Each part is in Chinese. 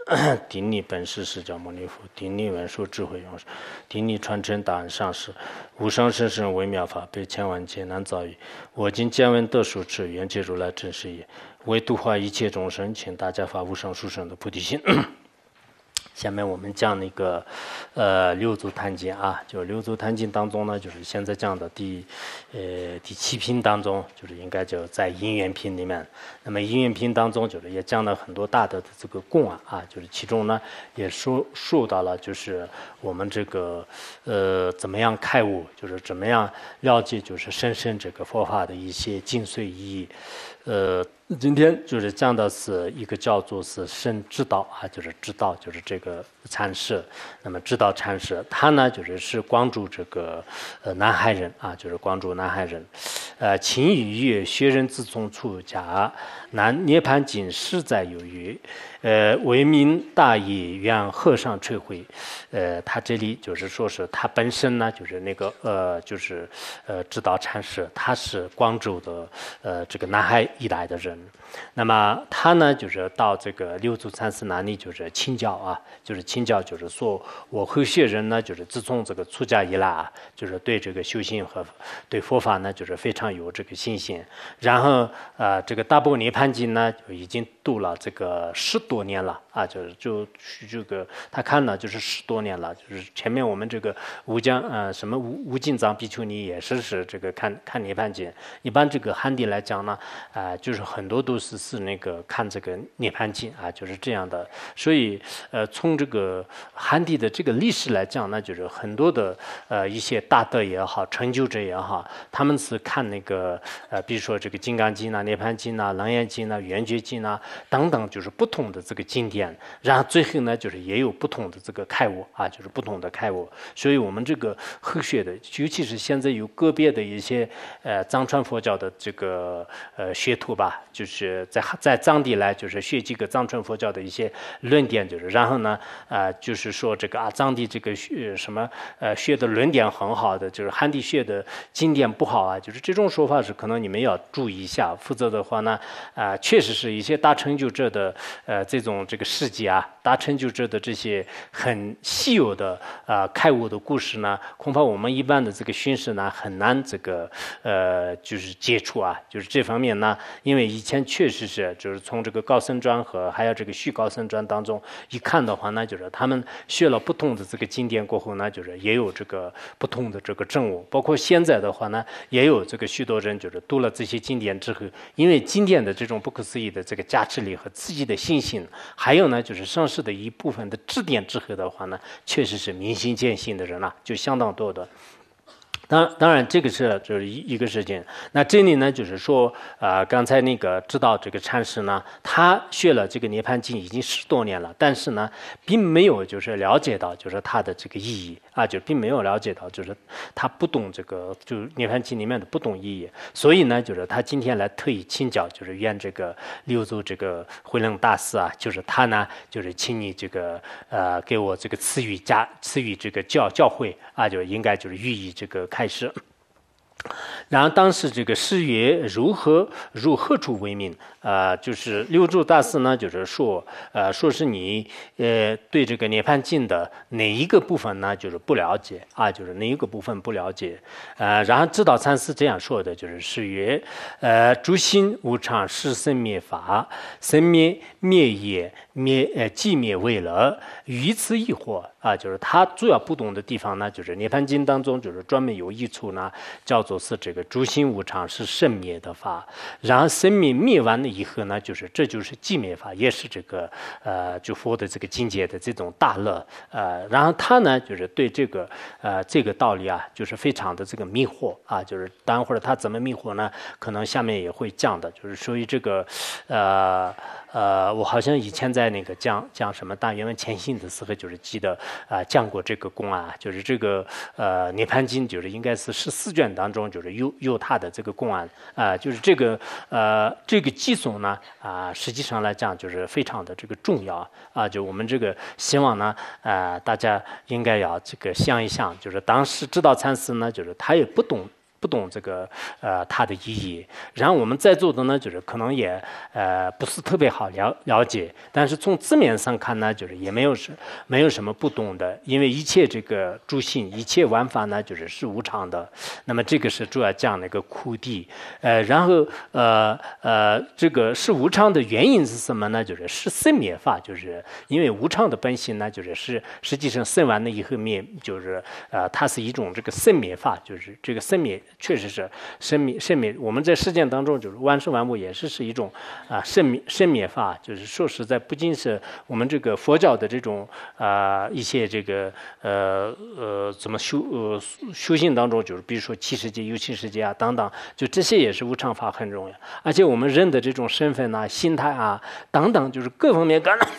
顶礼本师释迦牟尼佛，顶礼文殊智慧勇士，顶礼传承大恩上师，无上甚深微妙法，百千万劫难遭遇。我今见闻得受持，愿解如来真实义，为度化一切众生，请大家发无上殊胜的菩提心。下面我们讲那个六祖坛经啊，就六祖坛经当中呢，就是现在讲的第7品当中，就是应该就在因缘品里面。那么因缘品当中，就是也讲了很多大的这个供啊，就是其中呢也说到了，就是我们这个怎么样开悟，就是怎么样了解，就是深深这个佛法的一些精髓意义。今天就是讲的是一个叫做是深知道啊，就是知道，就是这个禅师。那么知道禅师，他呢是光州这个南海人啊，就是光州南海人。秦语曰：学人自从出家，南涅盘经实在有余。为民大义，愿和尚垂诲。他这里就是说是他本身呢，就是那个知道禅师，他是光州的这个南海一带的人。那么他呢，就是到这个六祖禅师那里，就是请教啊，就是请教，就是说我和学人呢，就是自从这个出家以来啊，就是对这个修行和对佛法呢，就是非常有这个信心。然后这个大般涅盘经呢，就已经读了这个10多年了啊，就这个他看了就是10多年了，就是前面我们这个无尽藏比丘尼也是这个看涅盘经。一般这个汉地来讲呢，就是很多都是那个看这个涅盘经啊，就是这样的。所以从这个汉地的这个历史来讲呢，就是很多的一些大德也好，成就者也好，他们是看那个比如说这个金刚经啊、涅盘经啊、楞严经啊、圆觉经啊等等，就是不同的这个经典，然后最后呢，就是也有不同的这个开悟啊，就是不同的开悟。所以我们这个后学的，尤其是现在有个别的一些藏传佛教的这个学徒吧，就是在藏地来就是学这个藏传佛教的一些论点，就是然后呢就是说这个藏地这个学的论点很好的，就是汉地学的经典不好啊，就是这种说法是可能你们要注意一下，否则的话呢确实是一些大成就者的这个事迹啊，大成就者的这些很稀有的开悟的故事呢，恐怕我们一般的这个训示呢很难这个就是接触啊，就是这方面呢，因为以前确实是就是从这个高僧传和还有这个续高僧传当中一看的话呢，就是他们学了不同的这个经典过后呢，就是也有这个不同的这个证悟，包括现在的话呢，也有这个许多人就是读了这些经典之后，因为经典的这种不可思议的这个加持力和自己的信心，还有呢就是上师的一部分的指点之后的话呢，确实是明心见性的人啊，就相当多的。当然，这个是就是一个事情。那这里呢，就是说，刚才那个知道这个禅师呢，他学了这个涅盘经已经10多年了，但是呢，并没有就是了解到就是它的这个意义啊，就并没有了解到就是他不懂这个就涅盘经里面的不懂意义，所以呢，就是他今天来特意请教，就是愿这个六祖这个慧能大师啊，就是他呢，就是请你这个给我这个赐予这个教诲啊，就应该就是予以这个开始。然后当时这个诗曰如何处为名？就是六祖大师呢，就是说是你对这个涅盘经的哪一个部分呢，就是不了解啊，就是哪一个部分不了解。然后知道禅师这样说的，就是诗曰诸心无常，是生灭法，生灭也，寂灭为乐，于此疑惑啊，就是他主要不懂的地方呢，就是涅盘经当中就是专门有一处呢，叫做是这个诸心无常是生灭的法，然后生命灭完了以后呢，这就是寂灭法，也是这个就佛的这个境界的这种大乐。然后他呢，就是对这个道理啊，就是非常的这个迷惑啊，就是待会儿他怎么迷惑呢？可能下面也会讲的，就是所以这个我好像以前在那个讲什么大圆满前行的时候，就是记得讲过这个公案，就是这个涅盘经，就是应该是14卷当中，就是有他的这个公案就是这个寄送呢实际上来讲就是非常的这个重要啊，就我们这个希望呢大家应该要这个想一想，就是当时知道禅师呢，就是他也不懂这个它的意义。然后我们在座的呢，就是可能也不是特别好了解，但是从字面上看呢，就是也没有什么不懂的，因为一切这个诸性、一切玩法呢，就是无常的。那么这个是主要讲那个苦谛。然后这个是无常的原因是什么呢？是生灭法，就是因为无常的本性呢，实际上生完了以后灭，它是一种这个生灭法，就是这个生灭确实是生灭。我们在实践当中，就是万事万物也是一种生灭法，就是说实在，不仅是我们这个佛教的这种一些这个怎么修行当中，就是比如说七世界、有情世界啊等等，就这些也是无常法很重要。而且我们人的这种身份啊、心态啊等等，就是各方面感到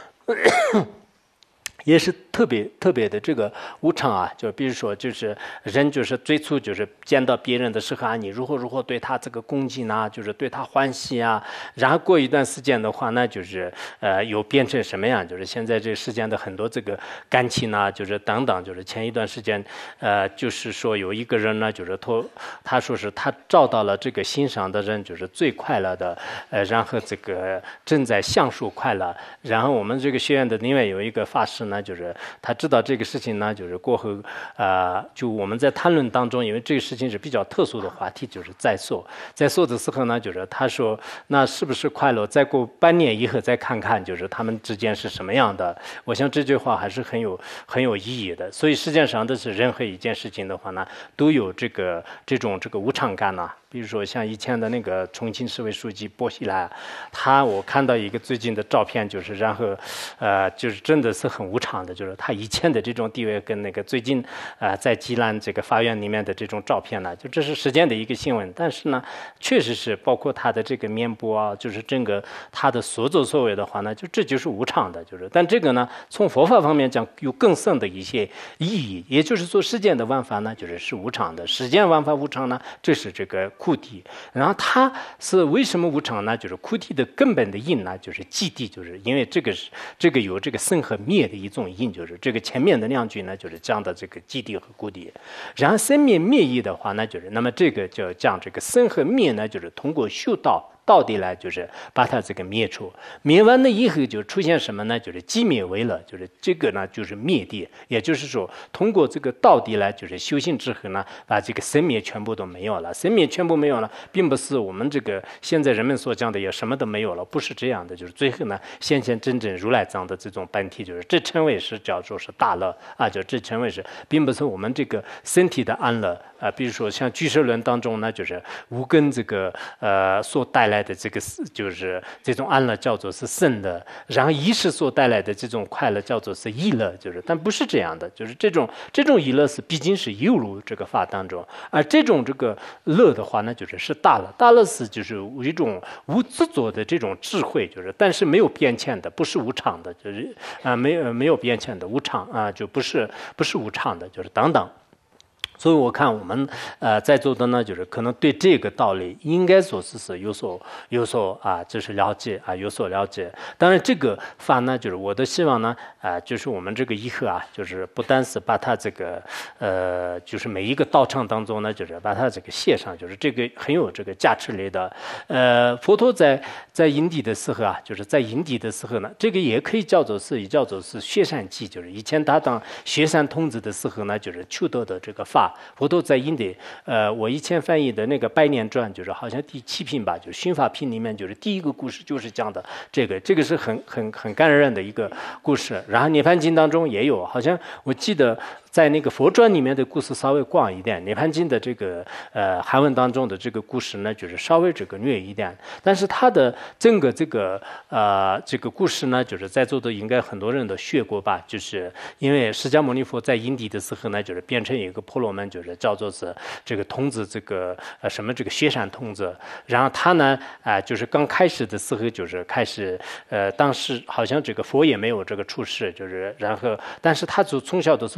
也是特别的这个无常啊，就比如说，就是人就是最初就是见到别人的时候啊，你如何对他这个恭敬啊，就是对他欢喜啊，然后过一段时间的话呢，就是又变成什么样？就是现在这个世间的很多这个感情啊，就是等等，就是前一段时间就是说有一个人呢，就是他说是他找到了这个欣赏的人，就是最快乐的，然后这个正在享受快乐。然后我们这个学院的另外有一个法师呢，就是他知道这个事情呢，就是过后就我们在谈论当中，因为这个事情是比较特殊的话题，就是在说的时候呢，就是他说那是不是快乐？再过半年以后再看看，就是他们之间是什么样的。我想这句话还是很有意义的。所以实际上的是任何一件事情的话呢，都有这种无常感呐。比如说像以前的那个重庆市委书记薄熙来，我看到一个最近的照片，就是然后就是真的是很无常的，就是他以前的这种地位跟那个最近在济南这个法院里面的这种照片呢，就这是时间的一个新闻。但是呢，确实是包括他的这个面部啊，就是整个他的所作所为的话呢，这就是无常的，但这个呢，从佛法方面讲有更深的一些意义，也就是说世间的万法呢，是无常的，世间万法无常呢，这是这个苦谛。然后它是为什么无常呢？就是苦谛的根本的因呢，就是寂谛，就是因为这个有这个生和灭的一种因，就是这个前面的两句呢，就是讲的这个寂谛和苦谛。然后生灭灭义的话呢，那么这个就讲这个生和灭呢，就是通过修道底来，就是把它这个灭除，灭完了以后就出现什么呢？就是寂灭为乐，就是这个呢就是灭谛，也就是说通过这个道底来，就是修行之后呢，把这个生灭全部都没有了。生灭全部没有了，并不是我们这个现在人们所讲的也什么都没有了，不是这样的。就是最后呢，现真正如来藏的这种本体，就是这称为是叫做是大乐啊，就这称为是，并不是我们这个身体的安乐啊。比如说像俱舍论当中呢，就是无根这个所带来的这个就是这种安乐叫做是圣乐，然后意识所带来的这种快乐叫做是意乐，但不是这样的，就是这种意乐是毕竟是有入这个法当中，而这种这个乐的话呢，是大乐，大乐是就是一种无执着的这种智慧，但是没有变迁的，不是无常的，没有变迁的无常啊，就不是无常的，等等。所以我看我们在座的呢，可能对这个道理应该说是有所就是了解啊，有所了解。当然这个法呢，我的希望呢就是我们这个以后啊，不单是把它这个就是每一个道场当中呢，把它这个写上，这个很有这个价值类的。佛陀在因地的时候啊，在因地的时候呢，这个也可以叫做是雪山记，以前他当雪山童子的时候呢，求得的这个法。佛陀在因地，我以前翻译的那个《百年传》，好像第7品吧，就是《训法品》里面，第一个故事就是讲的这个是很感人的一个故事。然后《涅槃经》当中也有，好像我记得在那个佛传里面的故事稍微广一点，《涅槃经》的这个韩文当中的这个故事呢，稍微这个略一点。但是它的整个这个故事呢，在座的应该很多人都学过吧？就是因为释迦牟尼佛在因地的时候呢，变成一个婆罗门，叫做是这个童子，这个什么这个雪山童子。然后他呢就是刚开始的时候，开始当时好像这个佛也没有这个出世，然后但是他从小都是特别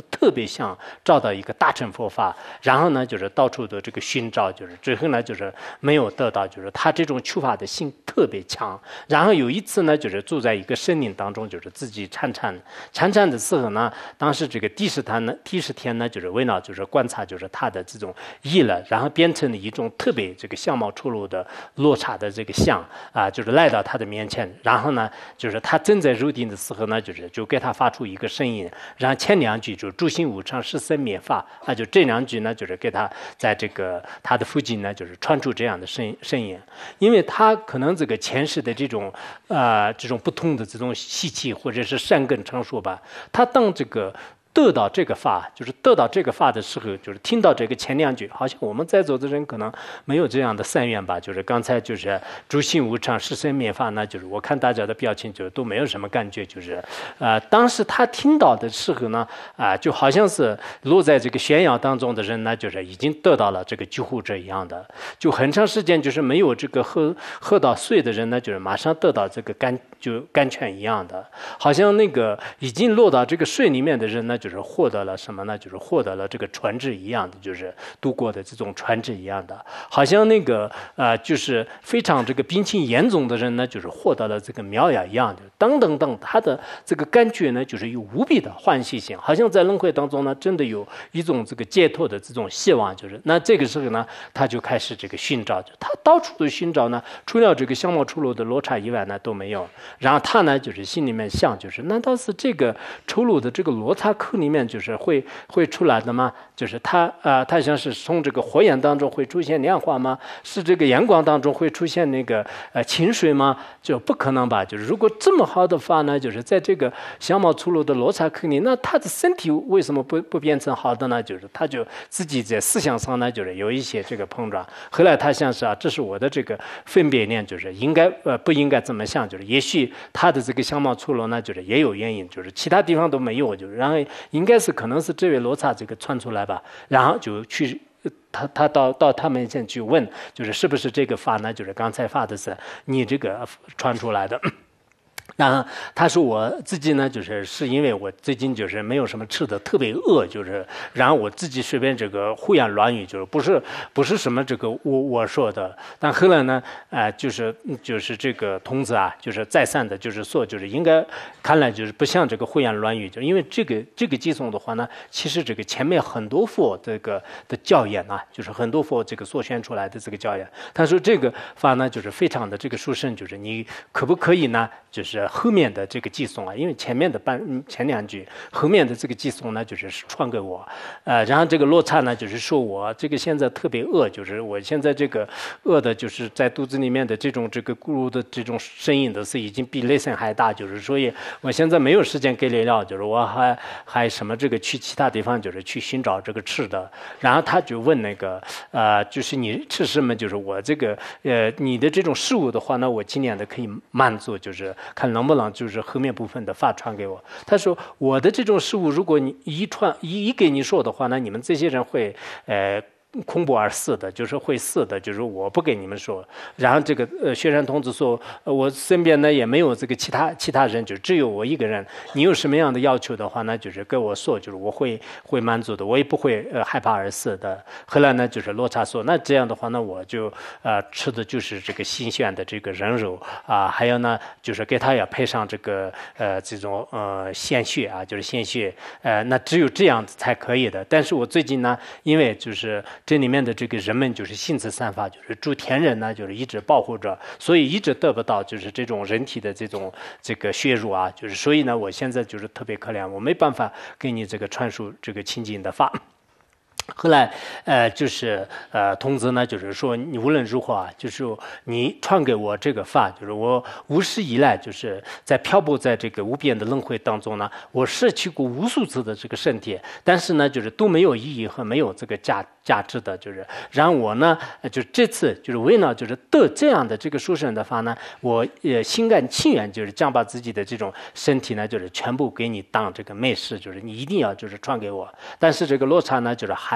相，找到一个大乘佛法，然后呢就是到处的这个寻找，就是最后呢就是没有得到，就是他这种求法的心特别强。然后有一次呢就是住在一个森林当中，就是自己参禅的时候呢，当时这个第十天呢就是为了就是观察就是他的这种意了，然后变成了一种特别这个相貌出入的落差的这个相啊，就是来到他的面前，然后呢就是他正在入定的时候呢，就给他发出一个声音，然后前两句就诸行无常是生灭法啊，就这两句呢就是给他在这个他的附近呢就是传出这样的声音，因为他可能这个前世的这种不同的这种习气或者是善根成熟吧，他当这个得到这个法，就是得到这个法的时候，就是听到这个前两句，好像我们在座的人可能没有这样的善缘吧。就是刚才就是诸行无常是生灭法呢，就是我看大家的表情就都没有什么感觉，就是当时他听到的时候呢，就好像是落在这个悬崖当中的人呢，就是已经得到了这个救护者一样的，就很长时间就是没有这个喝到水的人呢，就是马上得到这个甘泉一样的，好像那个已经落到这个水里面的人呢，就是获得了什么呢？就是获得了这个传智一样的，就是度过的这种传智一样的，好像那个就是非常这个病情严重的人呢，就是获得了这个苗芽一样的，等等等，他的这个感觉呢，就是有无比的欢喜心，好像在轮回当中呢，真的有一种这个解脱的这种希望，就是那这个时候呢，他就开始这个寻找，他到处的寻找呢，除了这个相貌出入的落差以外呢，都没有。然后他呢，就是心里面想，就是难道是这个出入的这个罗刹壳里面，就是会出来的吗？就是他像是从这个火焰当中会出现亮化吗？是这个阳光当中会出现那个清水吗？就不可能吧？就是如果这么好的话呢，就是在这个相貌出入的罗刹壳里，那他的身体为什么不变成好的呢？就是他就自己在思想上呢，就是有一些这个碰撞。后来他想是这是我的这个分别念，就是应该不应该这么想？就是也许他的这个相貌出入呢，就是也有原因，就是其他地方都没有，就是然后应该是可能是这位罗刹这个传出来吧，然后就去。他到他们前去问，就是是不是这个法呢？就是刚才发的是你这个传出来的。然后他说我自己呢，是因为我最近就是没有什么吃的，特别饿，就是然后我自己随便这个胡言乱语，就是不是什么这个我说的。但后来呢，就是这个童子啊，就是再三的，就是说，就是应该看来就是不像这个胡言乱语，就因为这个寄送的话呢，其实这个前面很多佛这个的教言啊，就是很多佛这个所选出来的这个教言。他说这个法呢，就是非常的这个殊胜，就是你可不可以呢？就是后面的这个寄送啊，因为前两句，后面的这个寄送呢，就是传给我，然后这个落差呢，就是说我这个现在特别饿，就是我现在这个饿的，就是在肚子里面的这个咕噜的这种声音的是已经比雷声还大，就是所以我现在没有时间给你聊，就是我还什么这个去其他地方，就是去寻找这个吃的，然后他就问那个就是你吃什么？就是我这个你的这种食物的话呢，我尽量的可以满足，就是看能不能就是后面部分的法传给我。他说我的这种事物，如果你一给你说的话，那你们这些人会恐怖而死的，就是会死的，就是我不给你们说。然后这个雪山童子说，我身边呢也没有这个其他人，就只有我一个人。你有什么样的要求的话呢，就是跟我说，就是我会满足的，我也不会害怕而死的。后来呢，就是罗刹说，那这样的话呢，我就吃的就是这个新鲜的这个人肉还有呢，就是给他也配上这个这种鲜血啊，就是鲜血那只有这样子才可以的。但是我最近呢，因为就是这里面的这个人们就是信子三法，就是诸天人呢，就是一直保护着，所以一直得不到就是这种人体的这个血肉啊，就是所以呢，我现在就是特别可怜，我没办法给你这个传输这个清净的法。后来，就是童子呢，就是说你无论如何啊，就是你传给我这个法，就是我无始以来就是在漂泊在这个无边的轮回当中呢，我摄取过无数次的这个身体，但是呢，就是都没有意义和没有这个价值的，就是让我呢，就这次就是为了就是得这样的这个殊胜的法呢，我心甘情愿，就是将把自己的这种身体呢，就是全部给你当这个媒师，就是你一定要就是传给我。但是这个罗刹呢，就是还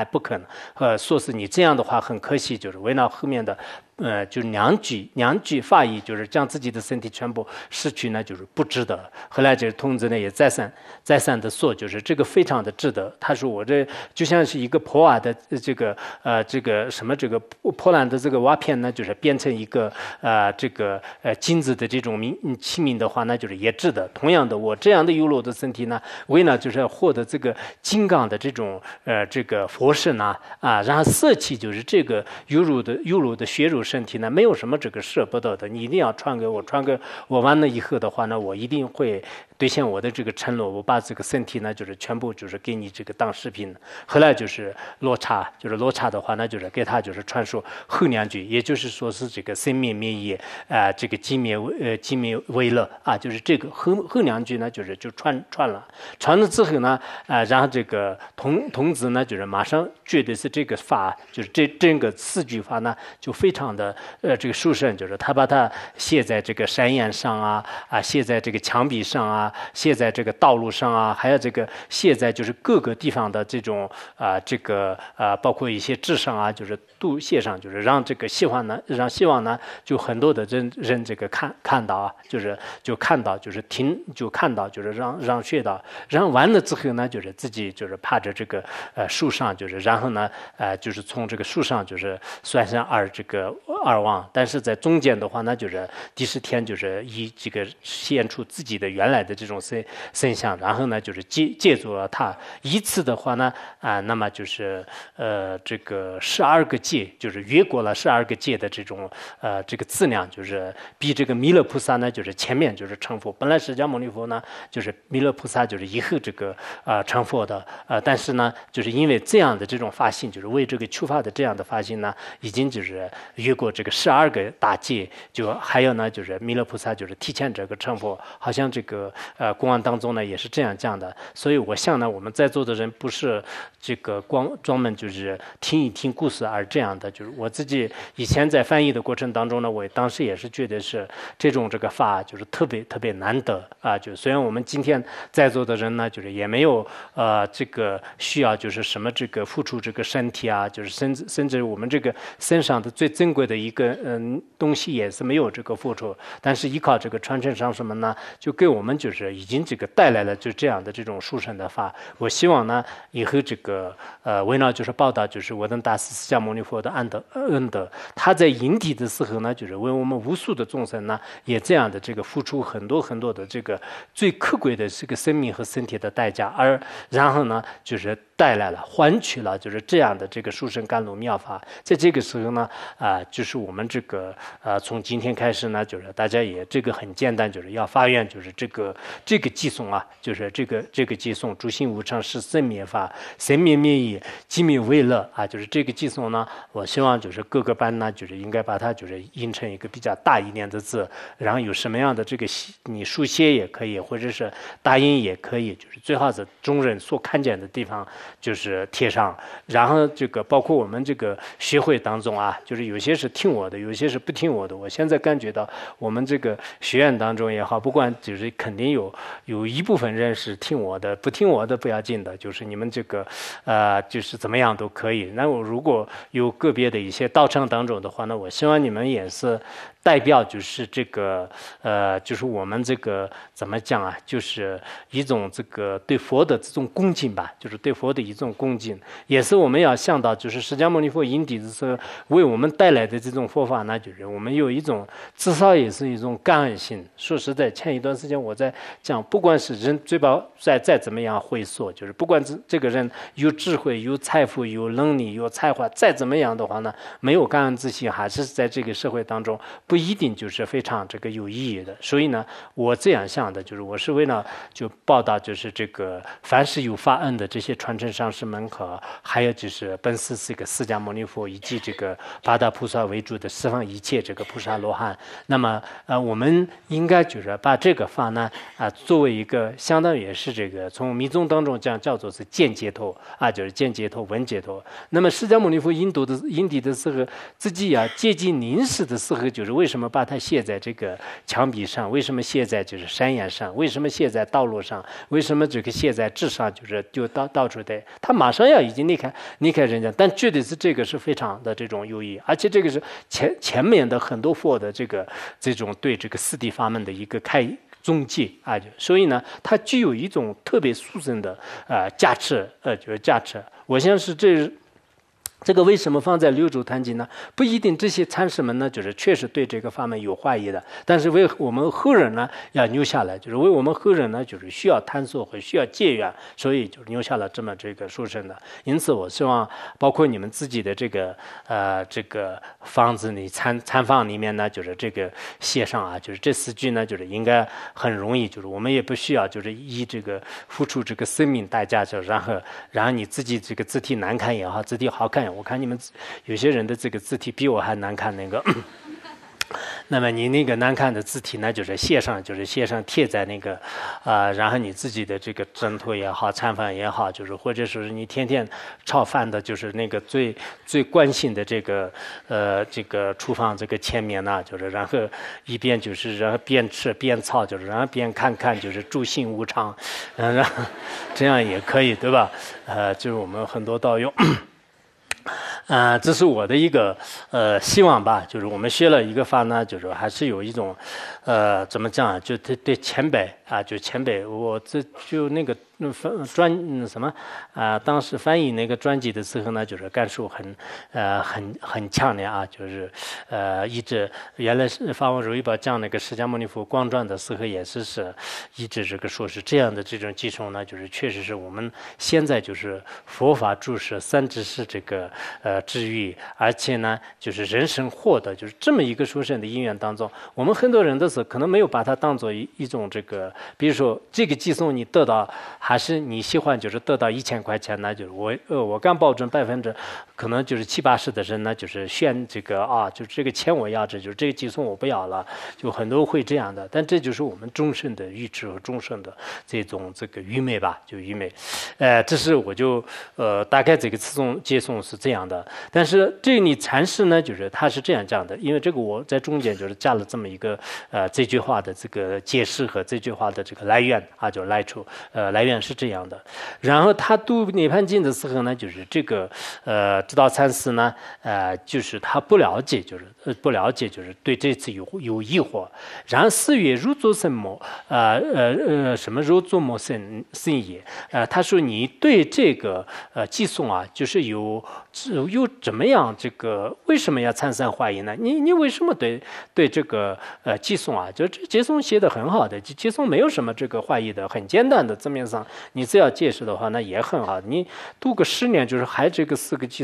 还不可能，说是你这样的话很可惜，就是为了后面的。就两句法义，就是将自己的身体全部失去呢，就是不值得。后来这个童子呢也再三的说，就是这个非常的值得。他说我这就像是一个破瓦的这个破烂的这个瓦片呢，就是变成一个金子的这种器皿的话，那就是也值得。同样的，我这样的优柔的身体呢，为了就是要获得这个金刚的这种这个佛身啊，然后舍弃就是这个优柔的血肉身体呢，没有什么这个舍不得的。你一定要传给我完了以后的话呢，我一定会兑现我的这个承诺，我把这个身体呢，就是全部就是给你这个当食品。后来就是罗刹的话呢，就是给他就是传说后两句，也就是说是这个生灭灭业这个寂灭为乐啊，就是这个后两句呢，就是就传了之后呢，然后这个童子呢，就是马上觉得是这个法，就是整个4句法呢，就非常的这个殊胜，就是他把它写在这个山岩上写在这个墙壁上写在这个道路上还有这个写在就是各个地方的这种包括一些纸上就是都写上，就是让这个希望呢就很多的人这个看到就看到就是看到就是让学到，然后完了之后呢，就是自己就是趴着这个树上，就是然后呢就是从这个树上就是算上二望，但是在中间的话呢，就是第10天就是以这个显出自己的原来的这种身相，然后呢就是借助了它一次的话呢那么就是这个12个界，就是越过了12个界的这种这个质量，就是比这个弥勒菩萨呢就是前面就是成佛。本来释迦牟尼佛呢就是弥勒菩萨就是以后这个成佛的但是呢就是因为这样的这种发心，就是为这个求法的这样的发心呢，已经就是越过这个12个大界，就还有呢就是弥勒菩萨就是提前这个成佛，好像这个公案当中呢也是这样讲的。所以我想呢，我们在座的人不是这个专门就是听一听故事而这样的，就是我自己以前在翻译的过程当中呢，我当时也是觉得是这种这个法就是特别难得就虽然我们今天在座的人呢，就是也没有这个需要就是什么这个付出这个身体就是甚至我们这个身上的最珍贵的一个东西也是没有这个付出，但是依靠这个传承上什么呢，就给我们就是已经这个带来了就这样的这种殊胜的法。我希望呢以后这个为了就是报道就是我等大师释迦牟尼佛的恩德，他在引体的时候呢，就是为我们无数的众生呢也这样的这个付出很多的这个最可贵的这个生命和身体的代价，然后呢就是带来了换取了就是这样的这个殊胜甘露妙法。在这个时候呢就是我们这个从今天开始呢，就是大家也这个很简单，就是要发愿就是这个寄诵就是这个寄诵诸行无常是生灭法，生灭灭业寂灭为乐就是这个寄诵呢，我希望就是各个班呢就是应该把它就是印成一个比较大一点的字，然后有什么样的这个你书写也可以，或者是打印也可以，就是最好是众人所看见的地方就是贴上。然后这个包括我们这个学会当中就是有些是听我的，有些是不听我的。我现在感觉到我们这个学院当中也好，不管就是肯定有一部分人是听我的，不听我的不要紧的，就是你们这个就是怎么样都可以。那我如果有个别的一些道场当中的话呢，我希望你们也是代表就是这个就是我们这个怎么讲就是一种这个对佛的这种恭敬吧，就是对佛的一种恭敬，也是我们要想到就是释迦牟尼佛引体的时候为我们带来的这种佛法呢，就是我们有一种至少也是一种感恩心。说实在，前一段时间我在讲，不管是人嘴巴再怎么样会说，就是不管这个人有智慧有财富有能力有才华再怎么样的话呢，没有感恩之心，还是在这个社会当中不一定就是非常这个有意义的。所以呢，我这样想的，就是我是为了就报道就是这个凡是有发恩的这些传承上师们和还有就是本师这个释迦牟尼佛以及这个八大菩萨为主的十方一切这个菩萨罗汉，那么我们应该就是把这个法呢作为一个相当于也是这个从密宗当中讲叫做是见解脱就是见解脱闻解脱。那么释迦牟尼佛引体的时候，自己接近临死的时候，就是为什么把它写在这个墙壁上？为什么写在就是山岩上？为什么写在道路上？为什么这个写在纸上？就到处的，他马上要已经离开人家，但绝对是这个是非常的这种有意义，而且这个是前面的很多佛的这种对这个四谛法门的一个中介啊，所以呢，它具有一种特别殊胜的价值，就是价值。我想是这个为什么放在六祖坛经呢？不一定这些禅师们呢，就是确实对这个法门有怀疑的，但是为我们后人呢要留下来，就是为我们后人呢，就是需要探索和需要借缘，所以就留下了这么这个殊胜的。因此，我希望包括你们自己的这个房子里禅房里面呢，就是这个写上啊，就是这4句呢，就是应该很容易，就是我们也不需要就是以这个付出这个生命代价，就然后你自己这个字体难看也好，字体好看。我看你们有些人的这个字体比我还难看，那么你那个难看的字体呢，就是写上贴在那个然后你自己的这个枕头也好，餐饭也好，就是或者说是你天天炒饭的，就是那个最关心的这个厨房这个前面呢，就是然后一边就是然后边吃边炒，就是然后边看就是诸行无常，然后这样也可以，对吧？就是我们很多道友。这是我的一个希望吧，就是我们学了一个法呢，就是还是有一种怎么讲啊，就对前辈啊，就前辈，我就那个当时翻译那个专辑的时候呢，就是感受很强烈啊，就是一直原来是法王如意宝讲那个释迦牟尼佛光传的时候，也是一直这个说是这样的这种基础呢，就是确实是我们现在就是佛法注释三知识这个治愈，而且呢就是人生获得就是这么一个殊胜的因缘当中，我们很多人的时候可能没有把它当做一种这个，比如说这个寄送你得到。还是你喜欢就是得到1000块钱呢？就是我敢保证可能就是70-80%的人呢，就是选这个就这个钱我要着，就是这个寄送我不要了，就很多会这样的。但这就是我们终身的愚痴和终身的这个愚昧吧，就愚昧。这是我就大概这个接送是这样的。但是这里禅师呢，就是他是这样讲的，因为这个我在中间就是加了这么一个这句话的这个解释和这句话的这个来源啊，就来处来源是这样的。然后他读《涅槃经》的时候呢，就是这个知道禅师呢，就是他不了解，就是对这次有疑惑。然后4月如作什么什么如作么甚也？他说你对这个寄送啊，就是有怎么样这个为什么要产生怀疑呢？你为什么对这个寄送啊？就这寄送写的很好的，寄送没有什么这个怀疑的，很简单的字面上，你只要解释的话，那也很好。你读个10年，就是还这个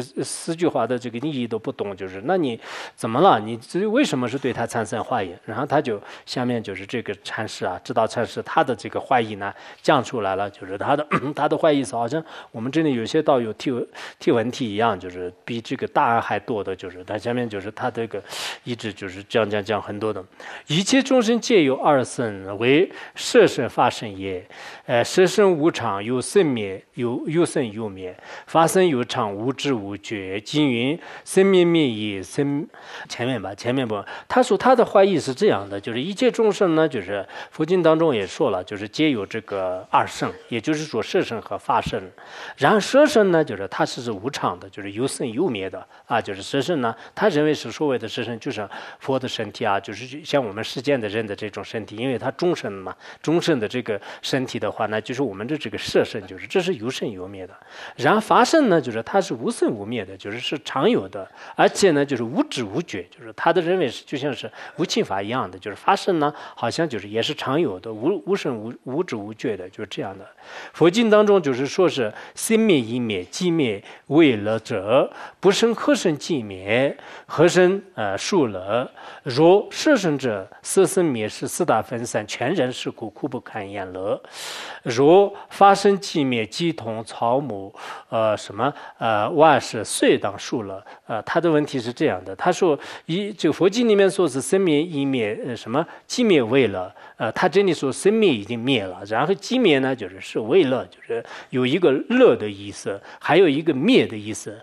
4句话的这个意义都不懂，就是那你怎么了？你为什么是对他产生怀疑？然后他就下面就是这个禅师啊，知道禅师他的这个怀疑呢讲出来了，就是他的怀疑是好像我们这里有些道友提问题一样，就是比这个答案还多的，就是他下面就是他这个一直就是讲很多的，一切众生皆有2生，为摄生法身也。摄生无常，有生灭，有生有灭，法身有常，无知无觉。经云生灭灭也，前面不，他说他的怀疑是这样的，就是一切众生呢，就是佛经当中也说了，就是皆有这个2生，也就是说摄生和法身。然后摄生呢，就是它是无常的，就是有生有灭的啊，就是摄生呢，他认为是所谓的摄生就是佛的身体啊，就是像我们世间的人的这种身体，因为他终身嘛，终身的这个身体的话呢，就是我们的这个摄身，就是这是有生有灭的。然后法身呢，就是它是无生无灭的，就是常有的，而且呢，就是无知无觉，就是他的认为是就像是无情法一样的，就是法身呢，好像就是也是常有的，无生无知无觉的，就是这样的。佛经当中就是说是生灭一灭，寂灭为乐者，不生何生寂灭，何生数乐。若摄生者，色生灭是4大分散，全然是苦，苦不堪言乐。若发生寂灭，即同草木万事遂当数乐。他的问题是这样的，他说这个佛经里面说是生灭一灭，寂灭为乐。他这里说生灭已经灭了，然后寂灭呢，就是为乐，就是有一个乐的意思，还有一个灭的意思。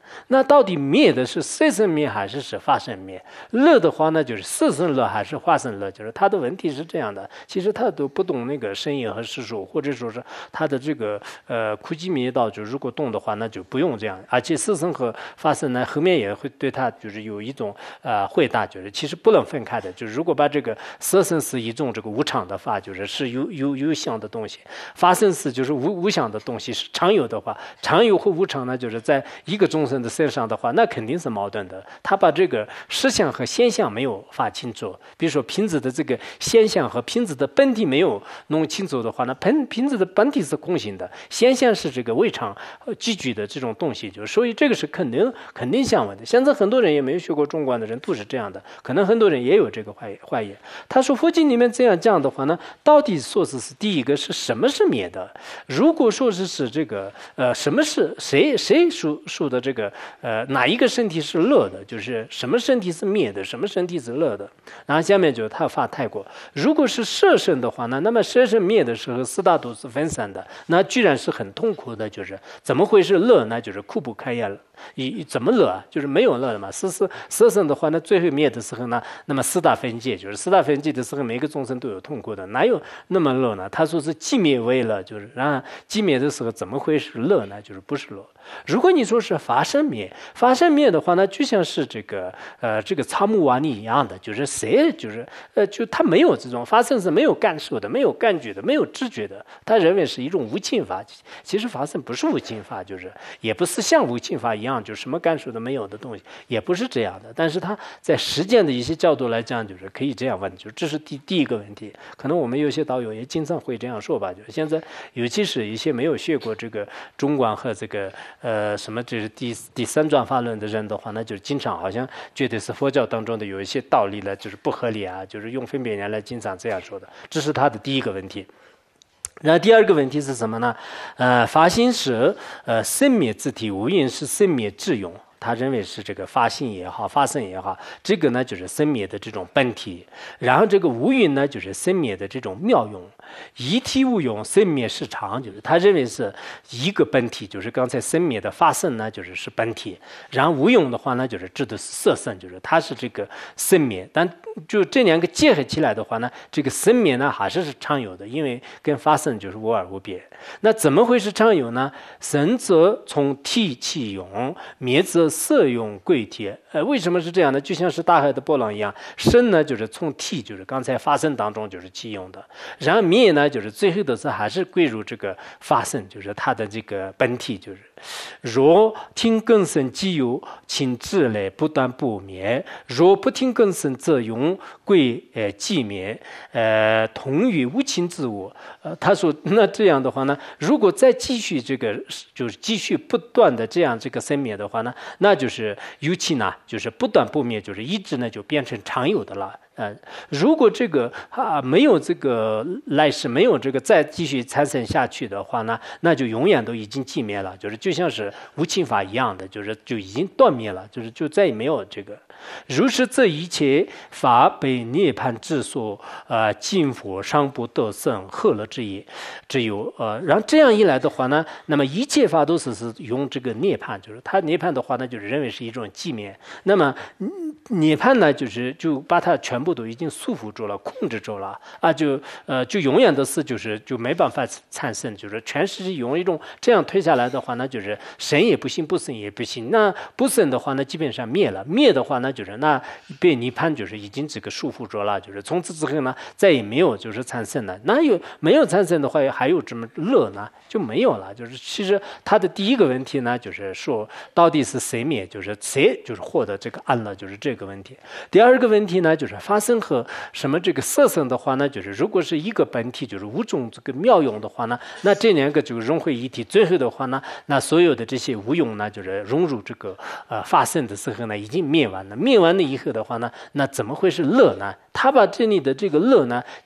那到底灭的是色身灭还是法身灭？乐的话呢，就是色身乐还是法身乐？就是他的问题是这样的。其实他都不懂那个深业和世数，或者说是他的这个苦集灭道，就如果懂的话，那就不用这样。而且色身和法身呢，后面也会对他就是有一种回答，就是其实不能分开的。就是如果把这个色身是一种这个无常的法，就是有相的东西，法身是就是无相的东西，是常有的话，常有和无常呢，就是在一个众生的身上的话，那肯定是矛盾的。他把这个实相和现象没有发清楚，比如说瓶子的这个现象和瓶子的本体没有弄清楚的话呢，瓶子的本体是空性的，现象是这个未常积聚的这种东西，就所以这个是肯定相违的。现在很多人也没有学过中观的人都是这样的，可能很多人也有这个怀疑。他说佛经里面这样讲的话呢，到底说是第一个是什么是灭的？如果说是这个什么是谁说的这个哪一个身体是乐的，就是什么身体是灭的，什么身体是乐的。然后下面就是他发泰国，如果是色身的话呢，那么色身灭的时候四大都是分散的，那居然是很痛苦的，就是怎么会是乐呢？就是苦不堪言了。怎么乐啊？就是没有乐的嘛。色身的话呢，最后灭的时候呢，那么四大分界，就是四大分界的时候，每个众生都有痛苦的，哪有那么乐呢？他说是寂灭为乐，就是然后寂灭的时候怎么会是乐呢？就是不是乐。如果你说是法身灭的话呢，就像是这个草木瓦砾一样的，就是谁就他没有这种法身是没有感受的，没有感觉的，没有知觉的，他认为是一种无情法。其实法身不是无情法，就是也不是像无情法一样，就什么感受都没有的东西，也不是这样的。但是他在实践的一些角度来讲，就是可以这样问，就这是第一个问题。可能我们有些导游也经常会这样说吧，就是现在尤其是一些没有学过这个中观和这个什么这是第三转法论的人的话，那就是经常好像觉得是佛教当中的有一些道理了，就是不合理啊，就是用分别念来经常这样说的，这是他的第一个问题。然后第二个问题是什么呢？法性是生灭之体，无因是生灭之用。他认为是这个法性也好，法身也好，这个呢就是生灭的这种本体。然后这个无蕴呢，就是生灭的这种妙用。一体无用，生灭是常，就是他认为是一个本体，就是刚才生灭的法身呢，就是本体。然后无用的话呢，就是指的是色身，就是它是这个生灭。但就这两个结合起来的话呢，这个生灭呢还是常有的，因为跟法身就是无二无别。那怎么会是常有呢？生则从体气用，灭则色用归体。为什么是这样呢？就像是大海的波浪一样，生呢就是从体，就是刚才法身当中就是气用的，然后灭呢就是最后的是还是归入这个法身，就是它的这个本体，就是若听根生即有，请智来不断不灭；若不听根生，则用归寂灭。同于无情之物。他说，那这样的话呢，如果再继续这个，就是继续不断的这样这个生灭的话呢，那就是有情呢，就是不断不灭，就是一直呢就变成常有的了。如果这个没有这个来世，没有这个再继续产生下去的话呢，那就永远都已经寂灭了，就是就像是无情法一样的，就是就已经断灭了，就再也没有这个。如是这一切法被涅槃之所尽佛尚不得生，何乐之有？然后这样一来的话呢，那么一切法都是用这个涅槃，就是它涅槃的话呢，就是认为是一种寂灭。那么涅槃呢，就把它全部都已经束缚住了，控制住了啊，就永远的是就没办法产生，就是全世界用一种这样推下来的话呢，就是生也不行，不生也不行。那不生的话呢，基本上灭了；灭的话呢，就是那被涅槃就是已经这个束缚住了，就是从此之后呢，再也没有就是产生了。那没有产生的话，还有这么乐呢？就没有了。就是其实他的第一个问题呢，就是说到底是谁灭，就是谁就是获得这个安乐，就是这个问题。第二个问题呢，就是发生和什么这个色身的话呢，就是如果是一个本体，就是五种这个妙用的话呢，那这两个就融会一体。最后的话呢，那所有的这些无用呢，就是融入这个发生的时候呢，已经灭完了。灭完了以后的话呢，那怎么会是乐呢？他把这里的这个乐呢，就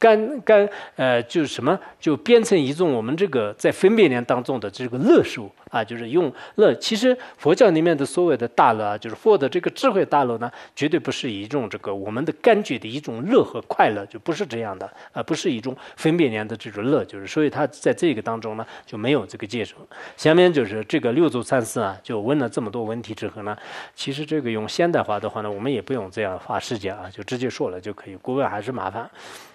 就是什么，就变成一种我们这个在分别念当中的这个乐术啊，就是用乐。其实佛教里面的所谓的大乐啊，就是佛的这个智慧大乐呢，绝对不是一种这个我们的感觉的一种乐和快乐，就不是这样的不是一种分别念的这种乐，就是所以他在这个当中呢就没有这个介绍。下面就是这个六祖禅师啊，就问了这么多问题之后呢，其实这个用现代化的话呢，我们也不用这样花时间啊，就直接说了就可以，各位还是麻烦。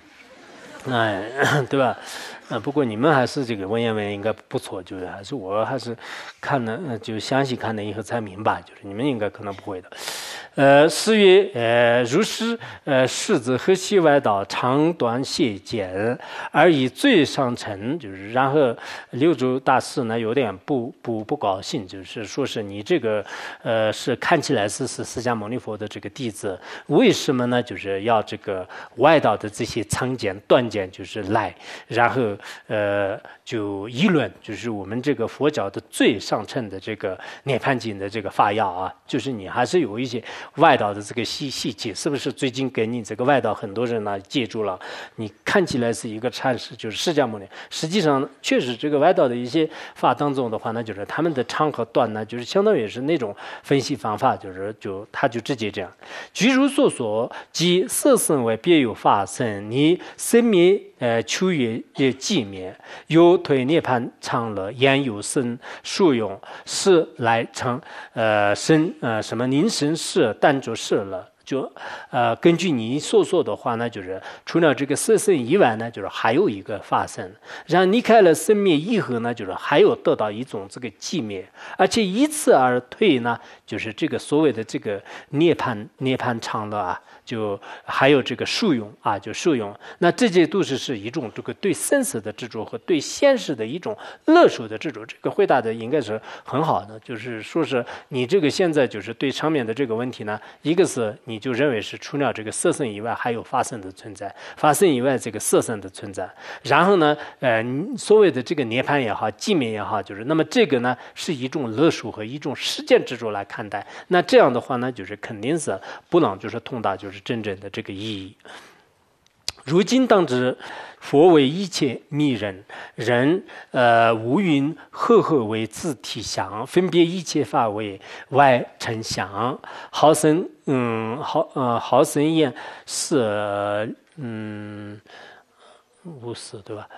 对吧？不过你们还是这个文言文应该不错，就是我还是看了，就详细看了以后才明白，就是你们应该可能不会的。诗曰：如是，世子何其外道，长短谢简，而以最上乘。就是然后六祖大师呢有点不高兴，就是说是你这个是看起来是释迦牟尼佛的这个弟子，为什么呢？就是要这个外道的这些长简断简就是来，然后就议论，就是我们这个佛教的最上乘的这个涅槃经的这个法要啊，就是你还是有一些外道的这个细节，是不是最近给你这个外道很多人呢记住了？你看起来是一个禅师，就是释迦牟尼，实际上确实这个外道的一些法当中的话呢，就是他们的长和短呢，就是相当于是那种分析方法，他就直接这样。举如所说，即色身为别有法身，你生灭求也寂灭，有推涅槃常乐，言有生数用，是来成生什么宁生事但着事了。就根据你所说的话呢，就是除了这个色身以外呢，就是还有一个法身，然后离开了生灭以后呢，就是还有得到一种这个寂灭，而且以此而退呢，就是这个所谓的这个涅槃常乐啊，就还有这个数用啊，就数用。那这些都是一种这个对生死的执着和对现实的一种乐术的执着。这个回答的应该是很好的，就是说是你这个现在就是对上面的这个问题呢，一个是你就认为是除了这个色身以外还有法身的存在，法身以外这个色身的存在，然后呢所谓的这个涅槃也好寂灭也好，就是那么这个呢是一种乐术和一种实践执着来看待，那这样的话呢就是肯定是不能就是通达就是真正的这个意义。如今当知佛为一切迷人，人无云赫为自体相，分别一切法为外成相。好生好生厌是无事对吧？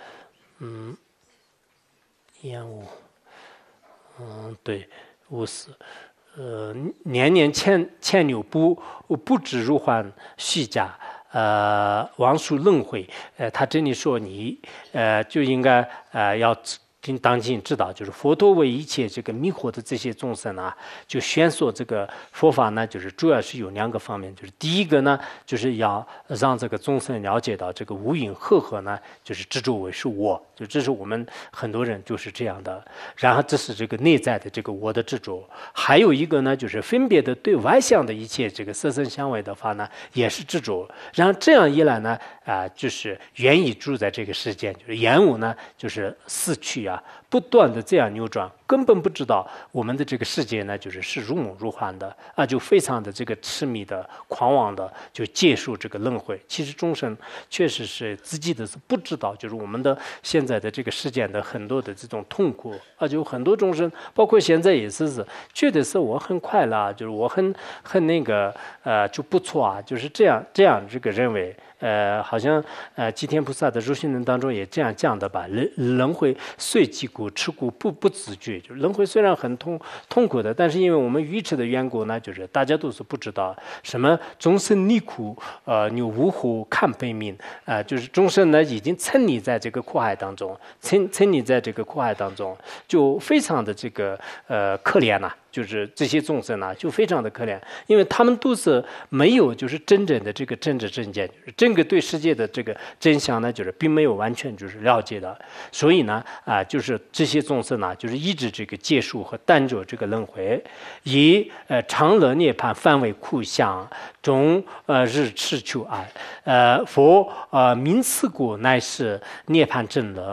厌恶对无事。年年牵牛不知如幻虚假。王数轮回，他这里说你就应该要当今知道，就是佛陀为一切这个迷惑的这些众生啊，就宣说这个佛法呢，就是主要是有两个方面，就是第一个呢，就是要让这个众生了解到这个无云赫呢，就是执着为是我，就这是我们很多人就是这样的。然后这是这个内在的这个我的执着，还有一个呢，就是分别的对外向的一切这个色身相位的话呢，也是执着。然后这样一来呢，就是愿意住在这个世间，就是厌恶呢，就是死去啊，不断的这样扭转，根本不知道我们的这个世界呢，是如梦如幻的啊，就非常的这个痴迷的、狂妄的，就结束这个轮回。其实众生确实是自己的是不知道，就是我们的现在的这个世间的很多的这种痛苦啊，就很多众生，包括现在也是觉得是我很快乐，就是我很那个就不错啊，就是这样这个认为。好像吉天菩萨的入心论当中也这样讲的吧，轮回虽疾苦，吃苦不自觉。就轮回虽然很痛苦的，但是因为我们愚痴的缘故呢，就是大家都是不知道什么众生离苦，你无乎看悲悯就是众生呢已经沉溺在这个苦海当中，沉溺在这个苦海当中，就非常的这个可怜呐。就是这些众生就非常的可怜，因为他们都是没有就是真正的这个政治正见，就是整个对世界的这个真相呢，就是并没有完全就是了解的，所以呢就是这些众生呢，就是一直这个结束和担着这个轮回，以常乐涅槃范围苦相终日持求佛明此故乃是涅槃正乐。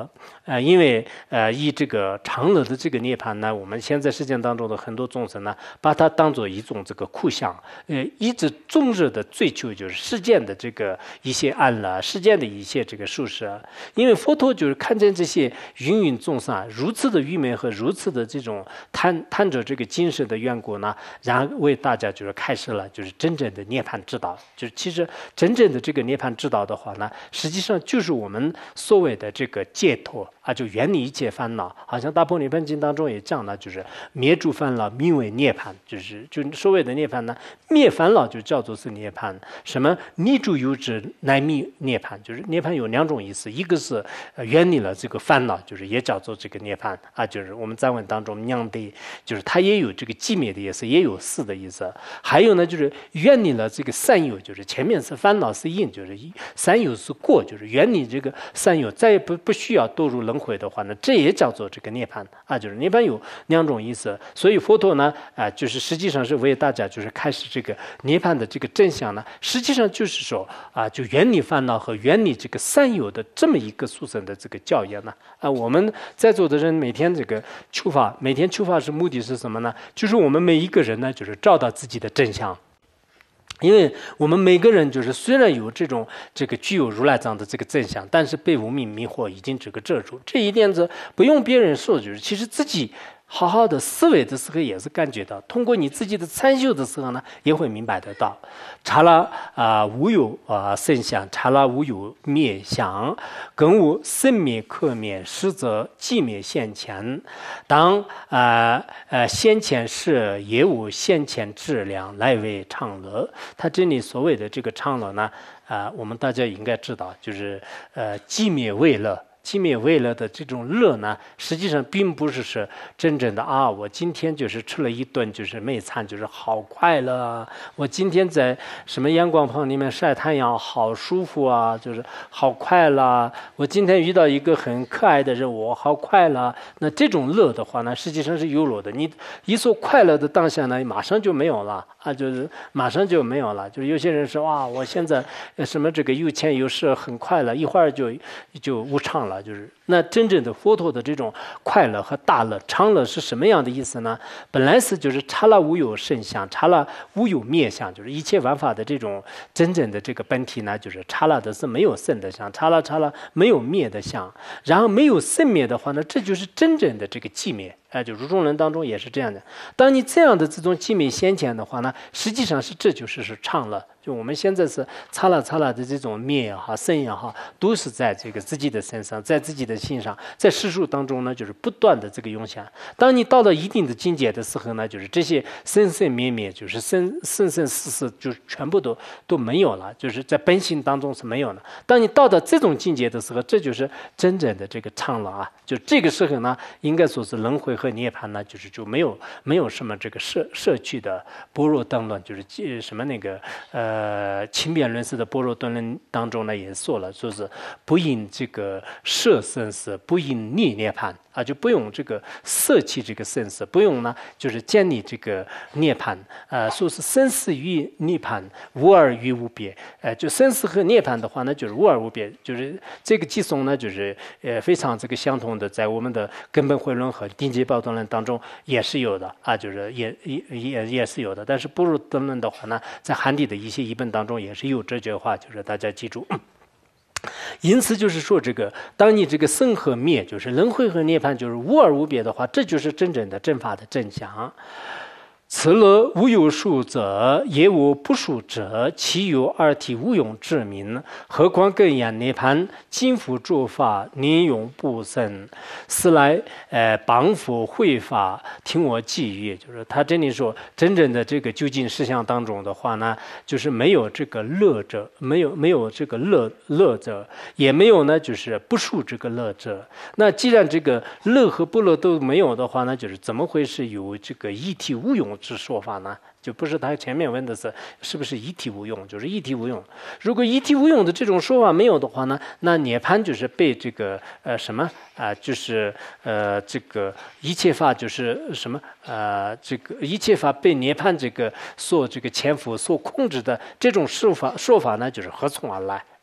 因为以这个长乐的这个涅槃呢，我们现在世界当中的很多众生呢，把它当做一种这个苦相，一直终日的追求就是世间的这个一些安乐，世间的一些这个舒适。因为佛陀就是看见这些芸芸众生如此的愚昧和如此的这种贪着这个今世的缘故呢，然后为大家就是开始了就是真正的涅槃之道。就是其实真正的这个涅槃之道的话呢，实际上就是我们所谓的这个解脱就远离一切烦恼。好像《大般涅槃经》当中也讲了，就是灭诸烦恼，名为涅槃。就所谓的涅槃呢，灭烦恼就叫做是涅槃。什么离诸有执，乃灭涅槃。就是涅槃有两种意思，一个是远离了这个烦恼，就是也叫做这个涅槃就是我们藏文当中娘的，就是它也有这个寂灭的意思，也有死的意思。还有呢，就是远离了这个三有，就是前面是烦恼是因，就是三有是过，就是远离这个三有，再也不需要堕入轮回的话呢，这也叫做这个涅槃就是涅槃有两种意思。所以佛陀呢就是实际上是为大家就是开始这个涅槃的这个真相呢，实际上就是说就远离烦恼和远离这个三有的这么一个殊胜的这个教义呢我们在座的人每天这个求法，每天求法是目的是什么呢？就是我们每一个人呢，就是找到自己的真相。因为我们每个人就是虽然有这个具有如来藏的这个真相，但是被无明迷惑已经这个遮住。这一点子不用别人说，就是其实自己好好的思维的时候也是感觉到，通过你自己的参修的时候呢，也会明白得到。刹那无有生相，刹那无有灭相，更无生灭可灭，实则寂灭现前。当先前事也无先前质量，来为常乐。他这里所谓的这个常乐呢我们大家应该知道，就是寂灭为乐。寂灭为乐的这种乐呢，实际上并不是真正的我今天就是吃了一顿就是美餐，就是好快乐我今天在什么阳光棚里面晒太阳，好舒服就是好快乐我今天遇到一个很可爱的人，我好快乐。那这种乐的话呢，实际上是有乐的。你一说快乐的当下呢，马上就没有了就是马上就没有了。就是有些人说我现在什么这个有钱有势很快乐，一会儿就无常了。就是那真正的佛陀的这种快乐和大乐常乐是什么样的意思呢？本来是就是刹那无有生相，刹那无有灭相，就是一切万法的这种真正的这个本体呢，就是刹那的是没有生的相，刹那没有灭的相，然后没有生灭的话呢，这就是真正的这个寂灭。就如中人当中也是这样的。当你这样的这种寂灭先前的话呢，实际上这就是常乐。就我们现在是刹那的这种灭也好，生也好，都是在这个自己的身上，在自己的心上，在世俗当中呢，就是不断的这个涌现。当你到了一定的境界的时候呢，就是这些生生灭灭，就是生死死，就全部都没有了，就是在本性当中是没有了。当你到了这种境界的时候，这就是真正的这个常乐就这个时候呢，应该说是轮回和涅槃呢，就没有什么这个摄取的般若灯论，就是什么那个轻便论师的般若灯论当中呢，也说了，说是不因这个摄生死，不因逆涅槃就不用这个舍弃这个生死，不用呢就是建立这个涅槃说是生死与涅槃无二与无别就生死和涅槃的话呢，就是无二无别。就是这个寄送呢，就是非常这个相同的，在我们的根本慧论和定觉宝灯论当中也是有的就是也是有的。但是般若灯论的话呢，在汉地的一些译本当中也是有这句话，就是大家记住。因此就是说当你这个生和灭，就是轮回和涅槃就是无二无别的话，这就是真正的正法的真相。此乐无有数者，也无不数者，其有二体无用之名。何况更言涅槃，今复诸法，念用不生。斯来帮扶会法，听我寄语。就是他这里说，真正的这个究竟实相当中的话呢，就是没有这个乐者，没有这个乐者，也没有呢就是不数这个乐者。那既然这个乐和不乐都没有的话呢，就是怎么会是有这个一体无用之说法呢？就不是他前面问的是不是一体无用，就是一体无用。如果一体无用的这种说法没有的话呢，那涅槃就是被这个就是这个一切法就是什么这个一切法被涅槃这个所这个潜伏所控制的这种说法呢，就是何从而来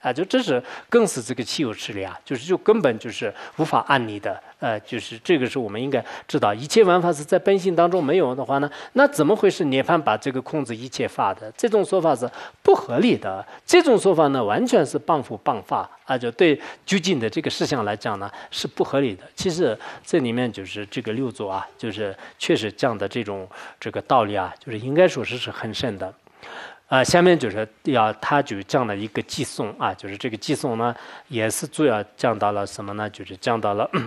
啊，就这是更是这个岂有此理啊，就根本就是无法按理的。就是这个是我们应该知道，一切万法是在本性当中没有的话呢，那怎么会是涅槃把这个控制一切法的？这种说法是不合理的。这种说法呢，完全是谤佛谤法啊，就对究竟的这个事项来讲呢，是不合理的。其实这里面就是这个六祖啊，就是确实讲的这个道理啊，就是应该说是很深的。下面就是他就讲了一个偈颂啊，就是这个偈颂呢，也是主要讲到了什么呢？就是讲到了。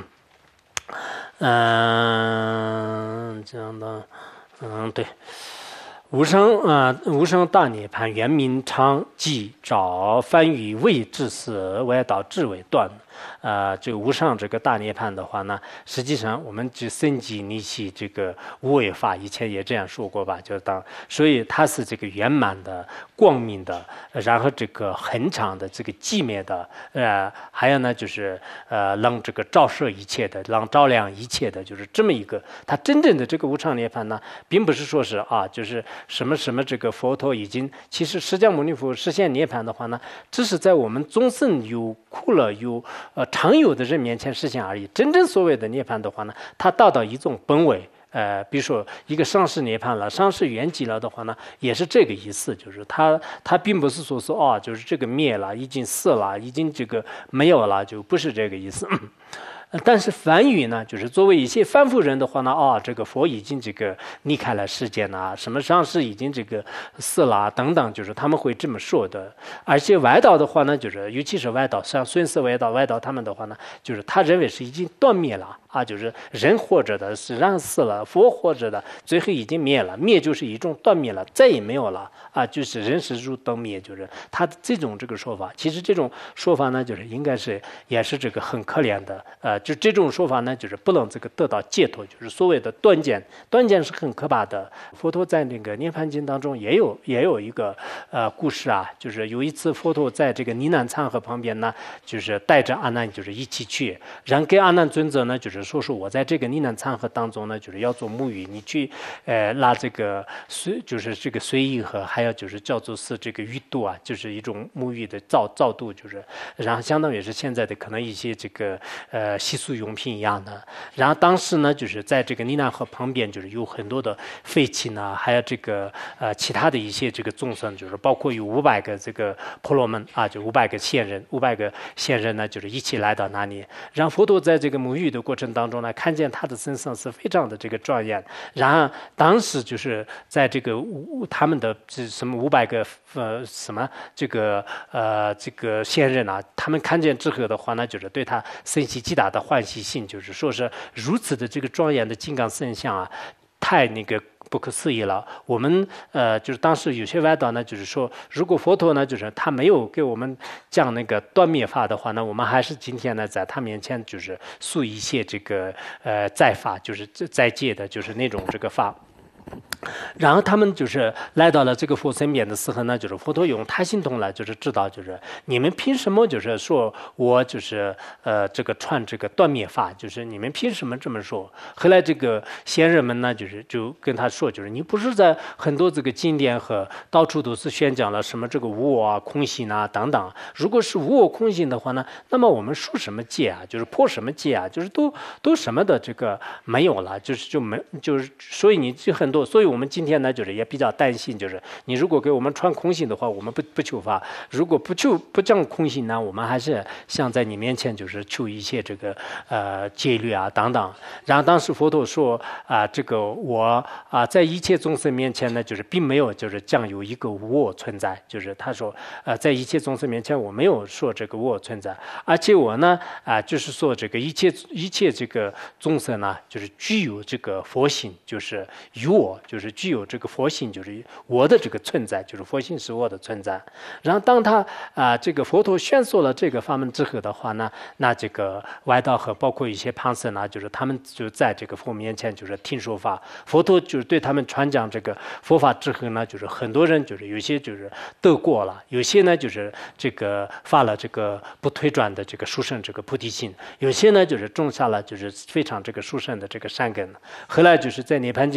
讲到，对，无生大涅槃，圆明常寂照，梵语未至死，外道智为断。这个无上这个大涅槃的话呢，实际上我们就升级离起这个无为法，以前也这样说过吧，就是所以它是这个圆满的、光明的，然后这个恒常的、这个寂灭的，还有呢就是让这个照射一切的、让照亮一切的，就是这么一个。它真正的这个无上涅槃呢，并不是说是就是什么这个佛陀已经，其实释迦牟尼佛实现涅槃的话呢，只是在我们众生有苦乐有常有的人面前实现而已。真正所谓的涅槃的话呢，它达到一种本位。比如说一个上士涅槃了，上士圆寂了的话呢，也是这个意思，就是它并不是说是就是这个灭了，已经死了，已经这个没有了，就不是这个意思。但是梵语呢，就是作为一些凡夫人的话呢，这个佛已经这个离开了世间啊，什么上师已经这个死了等等，就是他们会这么说的。而且外道的话呢，就是尤其是外道，像孙氏外道他们的话呢，就是他认为是已经断灭了啊，就是人活着的是让死了，佛活着的最后已经灭了，灭就是一种断灭了，再也没有了啊，就是人是如灯灭，就是他这个说法。其实这种说法呢，就是应该是也是这个很可怜的。就这种说法呢，就是不能这个得到解脱，就是所谓的断见。断见是很可怕的。佛陀在那个《涅槃经》当中也有一个故事啊，就是有一次佛陀在这个尼南参河旁边呢，就是带着阿难就是一起去，然后给阿难尊者呢，就是说我在这个尼南参河当中呢，就是要做沐浴，你去拉这个就是这个随意河，还有就是叫做是这个浴度啊，就是一种沐浴的造度，就是然后相当于是现在的可能一些这个洗漱用品一样的。然后当时呢，就是在这个尼南河旁边，就是有很多的废弃呢，还有这个其他的一些这个众生，就是包括有500个这个婆罗门啊，就500个仙人呢，就是一起来到那里。然后佛陀在这个沐浴的过程当中呢，看见他的身上是非常的这个庄严。然后当时就是在这个他们的什么500个什么这个仙人啊，他们看见之后的话呢，就是对他生起极大的欢喜心，就是说是如此的这个庄严的金刚圣像啊，太那个不可思议了。我们就是当时有些外道呢，就是说，如果佛陀呢，就是他没有给我们讲那个断灭法的话呢，我们还是今天呢，在他面前就是塑一些这个在法，就是在戒的，就是那种这个法。然后他们就是来到了这个佛身边的时候呢，就是佛陀用他心通来就是知道，就是你们凭什么就是说我就是这个传这个断灭法，就是你们凭什么这么说？后来这个仙人们呢，就跟他说，就是你不是在很多这个经典和到处都是宣讲了什么这个无我啊、空性啊等等。如果是无我空性的话呢，那么我们说什么戒啊？就是破什么戒啊？就是都什么的这个没有了，就是所以你就很多。所以我们今天呢，就是也比较担心，就是你如果给我们传空性的话，我们不求法；如果不讲空性呢，我们还是想在你面前就是求一些这个戒律啊等等。然后当时佛陀说这个我在一切众生面前呢，就是并没有就是讲有一个无我存在，就是他说在一切众生面前我没有说这个无我存在，而且我呢就是说这个一切这个众生呢，就是具有这个佛性，就是有我。就是具有这个佛性，就是我的这个存在，就是佛性是我的存在。然后当他这个佛陀宣说了这个法门之后的话呢，那这个外道和包括一些旁僧啊，就是他们就在这个佛面前就是听说法，佛陀就是对他们传讲这个佛法之后呢，就是很多人就是有些就是得过了，有些呢就是这个发了这个不退转的这个殊胜这个菩提心，有些呢就是种下了就是非常这个殊胜的这个善根。后来就是在《涅槃经》当中呢，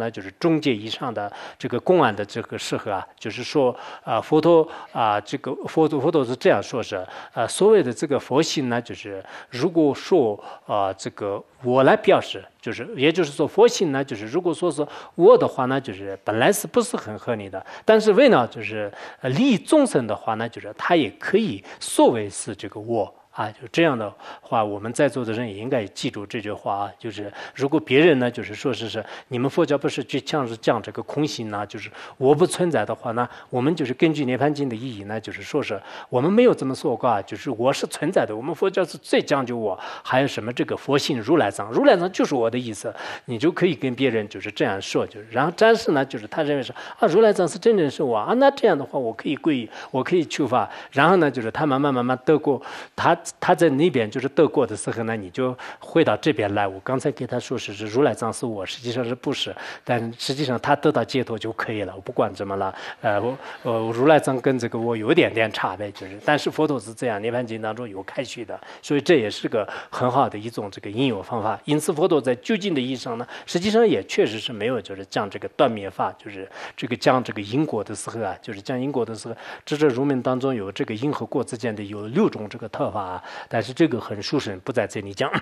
呢，就是中阶以上的这个公安的这个适合啊，就是说佛陀这个佛陀是这样说是所谓的这个佛性呢，就是如果说这个我来表示，就是也就是说佛性呢，就是如果说是我的话呢，就是本来是不是很合理的，但是为了就是利益众生的话呢，就是它也可以作为是这个我。就这样的话，我们在座的人也应该记住这句话啊，就是如果别人呢，就是说是你们佛教不是就像是讲这个空性呢，就是我不存在的话呢，我们就是根据涅槃经的意义呢，就是说是我们没有这么说过啊，就是我是存在的，我们佛教是最讲究我，还有什么这个佛性如来藏，如来藏就是我的意思，你就可以跟别人就是这样说，就是然后但是呢，就是他认为是如来藏是真正是我那这样的话我可以皈依，我可以求法，然后呢，就是他慢慢得过他在那边就是得过的时候呢，你就回到这边来。我刚才给他说是如来藏是我，实际上是不是？但实际上他得到解脱就可以了。我不管怎么了，如来藏跟这个我有点差别，就是，但是佛陀是这样，涅槃经当中有开示的，所以这也是个很好的一种这个应用方法。因此，佛陀在究竟的意义上呢，实际上也确实是没有就是讲这个断灭法，就是这个讲这个因果的时候啊，就是讲因果的时候，智者入门当中有这个因和果之间的有6种这个特法啊。但是这个很殊胜，不在这里讲。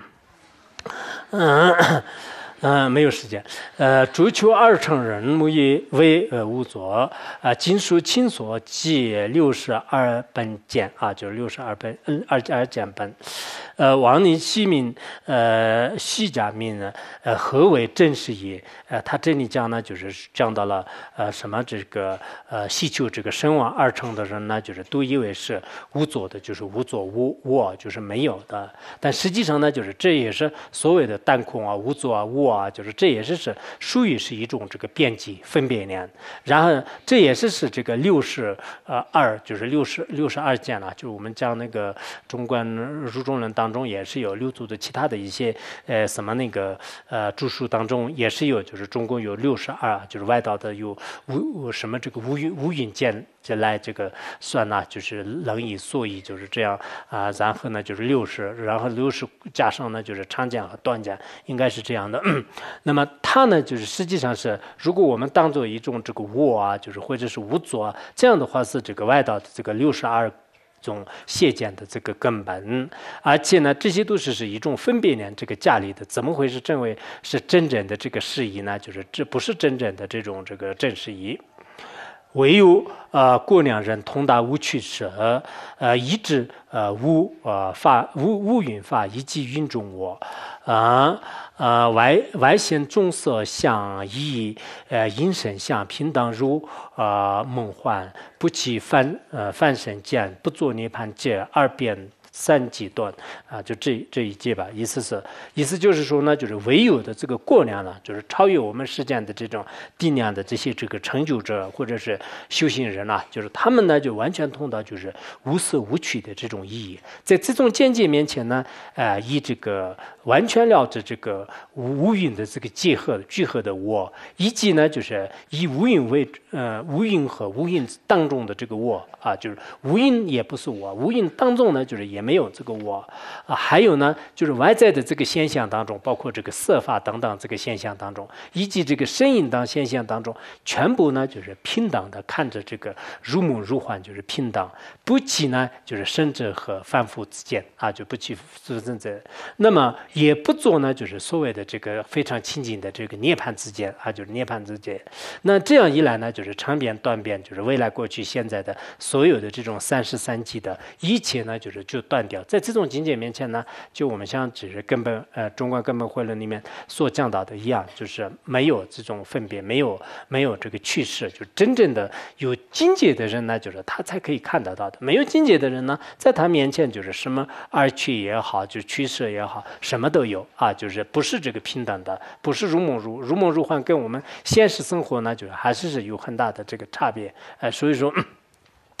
没有时间。追求二乘人为无作经书亲所记62本简就是62本二简本。王尼西民西家民呢何为真实也？他这里讲呢，就是讲到了什么这个希求这个声望二乘的人呢，就是都以为是无作的，就是无作无我，就是没有的。但实际上呢，就是这也是所谓的单空无作无我就是这也是属于是一种这个边际分别念。然后这也是这个62就是62件了，就是我们讲那个中观入中论当中也是有六祖的其他的一些什么那个著述当中也是有，就是中共有62，就是外道的有什么这个无云见来这个算呢，就是冷以所以就是这样然后呢就是60，然后60加上呢就是长讲和短讲，应该是这样的。那么它呢就是实际上是，如果我们当做一种这个我就是或者是无作这样的话，是这个外道的这个62种谢见的这个根本。而且呢这些都是一种分别念这个价理的，怎么会是认为是真正的这个事宜呢？就是这不是真正的这种这个正事宜。唯有过两人同达无取舍，一致无云法，以及云中我外显众色相以因身相平等如梦幻，不起翻身见，不作涅槃界，二变3极端就这一节吧。意思就是说呢，就是唯有的这个过量呢，就是超越我们世间的这种定量的这些这个成就者或者是修行人就是他们呢就完全通到就是无色无取的这种意义。在这种见解面前呢，以这个完全了知这个无云的这个聚合的我，以及呢就是以无云为无云和无云当中的这个我就是无云也不是我，无云当中呢就是也没有这个我还有呢就是外在的这个现象当中，包括这个色法等等这个现象当中，以及这个声音等现象当中，全部呢就是平等的看着这个如梦如幻，就是平等，不起呢就是生者和凡夫之间就不起存在。那么也不做呢就是所谓的这个非常亲近的这个涅槃之间就是涅槃之间。那这样一来呢，就是长变短变，就是未来过去现在的所有的这种33级的一切呢就断掉。在这种境界面前呢，就我们像只是根本中观根本慧论里面所讲到的一样，就是没有这种分别，没有这个趋势。就真正的有境界的人呢，就是他才可以看得到的。没有境界的人呢，在他面前就是什么二趣也好，就趋势也好，什么都有就是不是这个平等的，不是如梦如幻，跟我们现实生活呢就是还是有很大的这个差别。所以说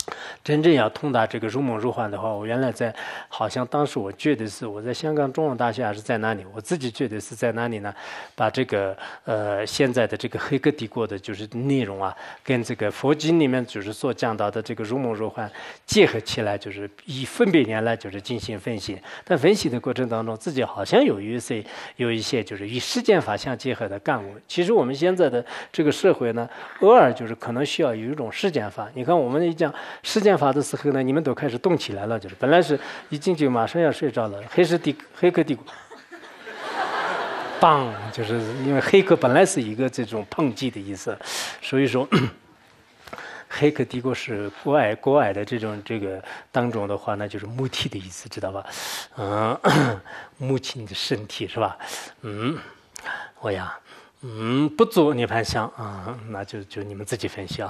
真正要通达这个如梦如幻的话，我原来好像当时我觉得是我在香港中文大学还是在哪里，我自己觉得是在哪里呢？把这个现在的这个黑客帝国的就是内容啊，跟这个佛经里面就是所讲到的这个如梦如幻结合起来，就是以分别念来就是进行分析。但分析的过程当中，自己好像有一些就是与实践法相结合的感悟。其实我们现在的这个社会呢，偶尔就是可能需要有一种实践法。你看我们一讲实践法的时候呢，你们都开始动起来了，就是本来是一进去马上要睡着了，黑客帝国，棒，就是因为黑客本来是一个这种抨击的意思，所以说黑客帝国是国外的这个当中的话呢，就是母体的意思，知道吧？母亲的身体是吧？我呀，不做涅槃相啊，那就你们自己分析啊。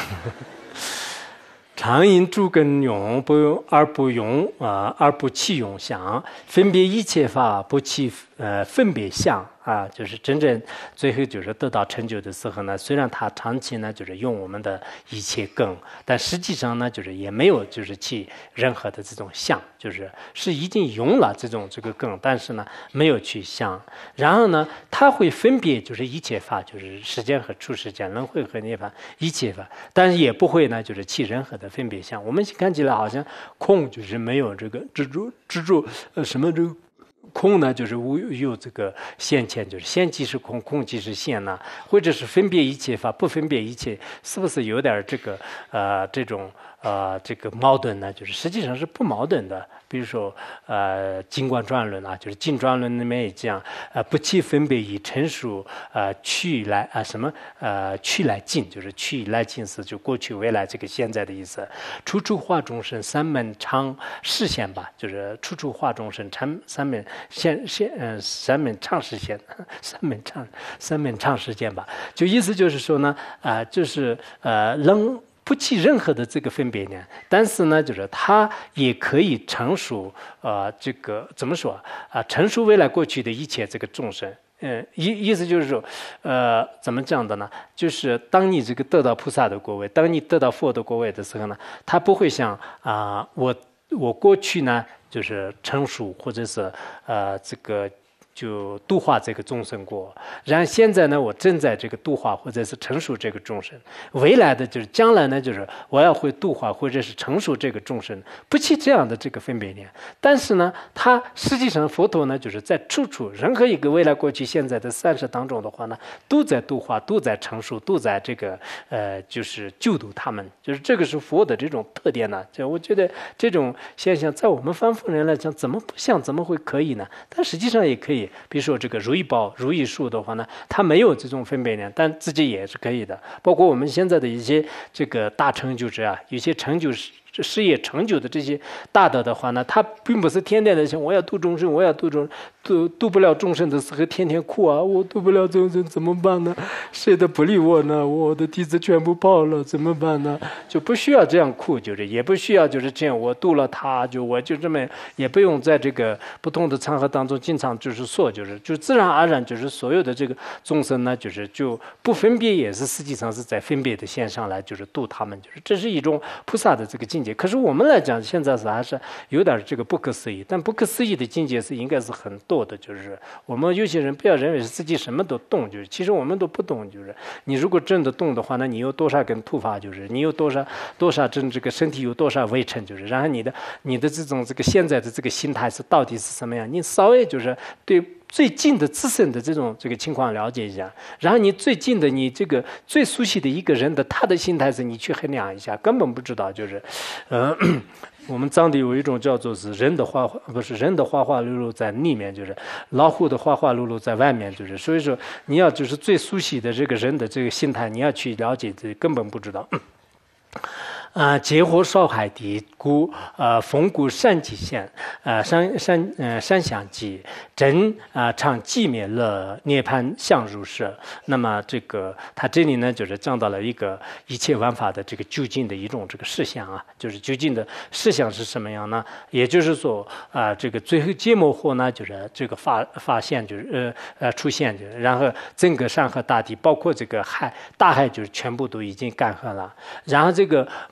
常因诸根用而不用而不起用相，分别一切法不起分别相啊，就是真正最后就是得到成就的时候呢，虽然他长期呢就是用我们的一切根，但实际上呢就是也没有就是起任何的这种相，就是已经用了这个根，但是呢没有去相。然后呢，他会分别就是一切法，就是时间和出世间、轮回和涅槃一切法，但是也不会呢就是起任何的分别相。我们看起来好像空就是没有这个执着什么这个。空呢，就是无有这个现前，就是现即是空，空即是现呢，或者是分别一切法，不分别一切，是不是有点这个这种这个矛盾呢？就是实际上是不矛盾的。比如说经观转论啊，就是经转论里面也讲不起分别以陈述去来去来尽，就是去来尽是就过去未来这个现在的意思。处处化众生三门常视现吧，就是处处化众生三门常视现，三门常视现吧。就意思就是说呢就是不起任何的这个分别念，但是呢，就是它也可以陈述这个怎么说陈述未来过去的一切这个众生。意思就是说，怎么讲的呢？就是当你这个得到菩萨的果位，当你得到佛的果位的时候呢，他不会像我过去呢，就是陈述或者是这个。就度化这个众生过，然后现在呢，我正在这个度化或者是陈述这个众生，未来的就是将来呢，就是我要会度化或者是陈述这个众生，不起这样的这个分别念。但是呢，它实际上佛陀呢，就是在处处任何一个未来、过去、现在的三世当中的话呢，都在度化，都在陈述，都在这个就是救度他们，就是这个是佛的这种特点呢。就我觉得这种现象在我们凡夫人来讲，怎么不像，怎么会可以呢？但实际上也可以。比如说这个如意宝、如意树的话呢，它没有这种分别念，但自己也是可以的。包括我们现在的一些这个大成就者啊，有些成就事业成就的这些大德的话呢，他并不是天天的想我要度众生，我要度众度不了众生的时候天天哭啊，我度不了众生怎么办呢？谁都不理我呢？我的弟子全部跑了怎么办呢？就不需要这样哭，就是也不需要就是这样我度了他，我就这么也不用在这个不同的场合当中经常就是说就自然而然就是所有的这个众生呢，就不分别也是实际上是在分别的线上来就是度他们，就是这是一种菩萨的这个境界。可是我们来讲现在是还是有点这个不可思议，但不可思议的境界是应该是很多的，就是我们有些人不要认为是自己什么都懂，就是其实我们都不懂，就是你如果真的懂的话，那你有多少根突发，就是你有多少真这个身体有多少微尘，就是然后你的这种这个现在的这个心态是到底是什么样，你稍微就是对最近的自身的这个情况了解一下，然后你最近的你这个最熟悉的一个人的他的心态是你去衡量一下，根本不知道，就是我们藏地有一种叫做是人的花花绿绿在里面，就是老虎的花花绿绿在外面，就是所以说你要就是最熟悉的这个人的这个心态，你要去了解，这根本不知道。劫火烧海地，故风故善极现，善相即真常寂灭乐涅槃相如是。那么这个他这里呢，就是讲到了一个一切万法的这个究竟的一种这个事项啊，就是究竟的事项是什么样呢？也就是说这个最后揭幕后呢，就是这个发现就是出现，就是然后整个山河大地，包括这个大海就是全部都已经干涸了，然后这个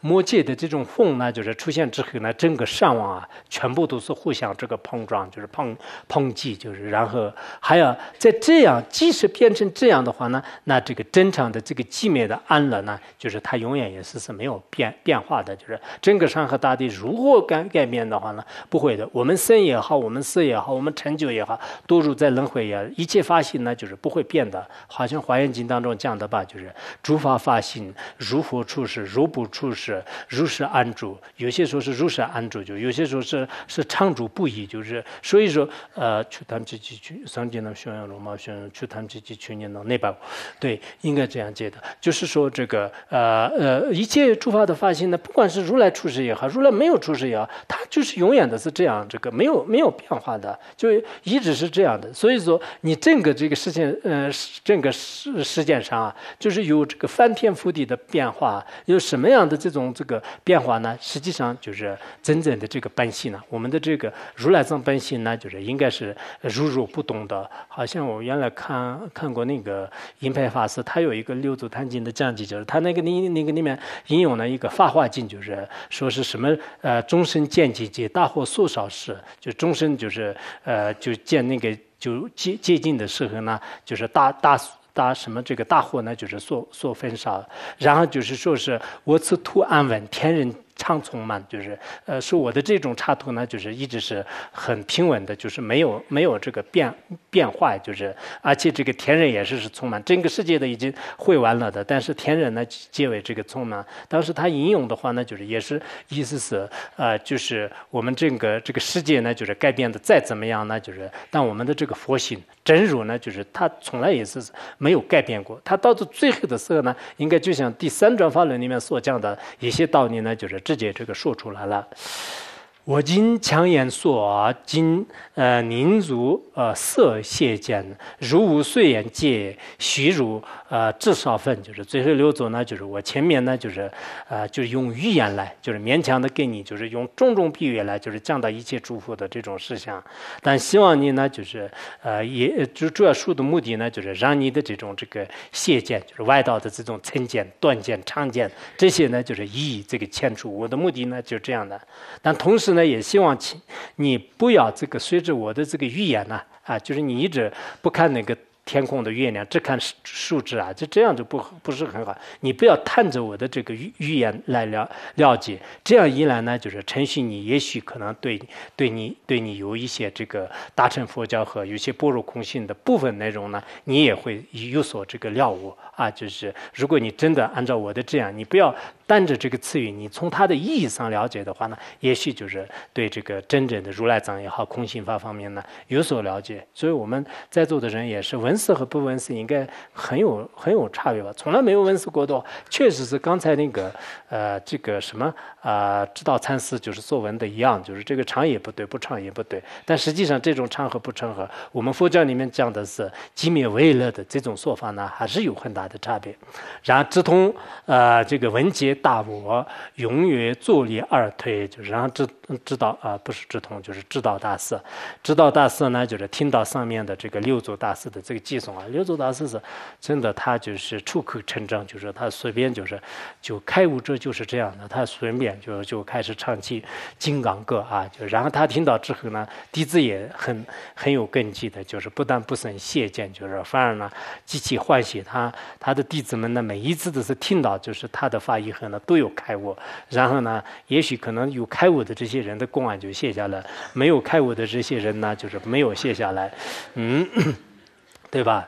魔界的这种风呢，就是出现之后呢，整个上网啊，全部都是互相这个碰撞，就是抨击，就是然后还要在这样，即使变成这样的话呢，那这个正常的这个寂灭的安乐呢，就是它永远也是没有变化的，就是整个山河大地如果改变的话呢，不会的。我们生也好，我们死也好，我们成就也好，堕入在轮回也，一切法性呢，就是不会变的。好像《华严经》当中讲的吧，就是诸法法性，如佛出世，如不出世，如是安住。有些时候是如是安住，就有些时候是常住不移，就是所以说去他们自己去上界能宣扬罗马宣扬，去他们自己去年能那把，对，应该这样解的。就是说这个一切诸法的法性呢，不管是如来出世也好，如来没有出世也好，它就是永远的是这样，这个没有变化的，就一直是这样的。所以说你整个这个事情，整个世界上啊，就是有这个翻天覆地的变化，有什么样的这个变化呢？实际上就是真正的这个本性呢，我们的这个如来藏本性呢，就是应该是如如不动的。好像我原来看过那个印派法师，他有一个六祖坛经的讲解，就是他那个里面引用了一个法华经，就是说是什么终身见机界，大惑所少事，就终身就是就见那个就接近的时候呢，就是大什么这个大祸呢，就是所分少，然后就是说是我此图安稳，天人常从慢，就是说我的这种插图呢，就是一直是很平稳的，就是没有这个变化，就是而且这个天人也是充满，整个世界的已经会完了的，但是天人呢皆为这个充满。当时他引用的话呢，就是也是意思是就是我们这个世界呢，就是改变的再怎么样呢，就是但我们的这个佛性真如呢，就是它从来也是没有改变过，它到最后的时候呢，应该就像第三转法轮里面所讲的一些道理呢，就是直接这个说出来了。我今强言说，今宁如色谢见，如无碎言戒，虚如至少分。就是最后六祖呢，就是我前面呢，就是用语言来，就是勉强的给你，就是用种种比喻来，就是讲到一切诸佛的这种事项。但希望你呢，就是也主要说的目的呢，就是让你的这个谢见，就是外道的这种层见、断见、常见这些呢，就是一一这个迁出。我的目的呢，就这样的。但同时呢，也希望你不要这个随着我的这个语言呢，就是你一直不看那个天空的月亮，只看数字啊，就这样就不是很好。你不要探着我的这个语言来了解，这样一来呢，就是程序你也许可能对你有一些这个大乘佛教和有些般若空性的部分内容呢，你也会有所这个了悟啊。就是如果你真的按照我的这样，你不要单着这个词语，你从它的意义上了解的话呢，也许就是对这个真正的如来藏也好，空性法方面呢有所了解。所以我们在座的人也是闻思和不闻思应该很有差别吧？从来没有闻思过的，确实是刚才那个这个什么知道参思就是所闻的一样，就是这个常也不对，不常也不对。但实际上这种常和不常和，我们佛教里面讲的是寂灭为乐的这种说法呢，还是有很大的差别。然后直通这个文结大我，永远坐立二推，就是然后知道不是直通，就是知道大师。知道大师呢，就是听到上面的这个六祖大师的这个寄送啊。六祖大师是真的，他就是出口成章，就是他随便就开悟者就是这样的，他随便就开始唱起金刚歌啊。就然后他听到之后呢，弟子也很有根基的，就是不但不生谢见，就是反而呢极其欢喜。他的弟子们呢，每一次都是听到就是他的法以后呢，都有开悟。然后呢，也许可能有开悟的这些人的公案就卸下来，没有开悟的这些人呢，就是没有卸下来，对吧？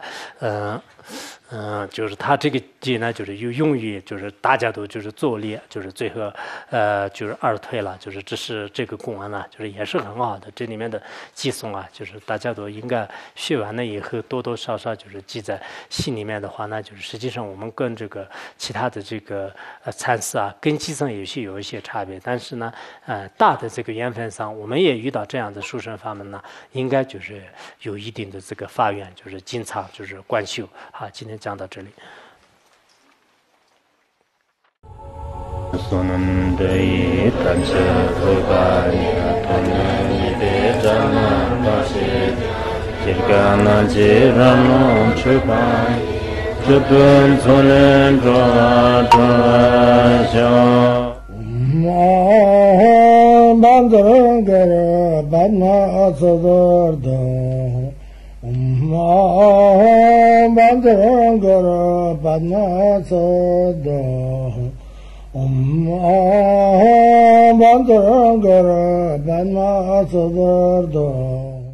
就是他这个节呢，就是有用于，就是大家都就是作烈，就是最后就是二退了，就是这是这个公案呢，就是也是很好的。这里面的寄送啊，就是大家都应该学完了以后，多多少少就是记在心里面的话呢，就是实际上我们跟这个其他的这个参思啊，根基上有一些差别，但是呢，大的这个缘分上，我们也遇到这样的殊胜法门呢，应该就是有一定的这个法缘，就是经常就是观修啊。今天讲到这里。 Bandarangara Badna Sadarda Bandarangara Badna Sada Bandarangara Badna Sadarda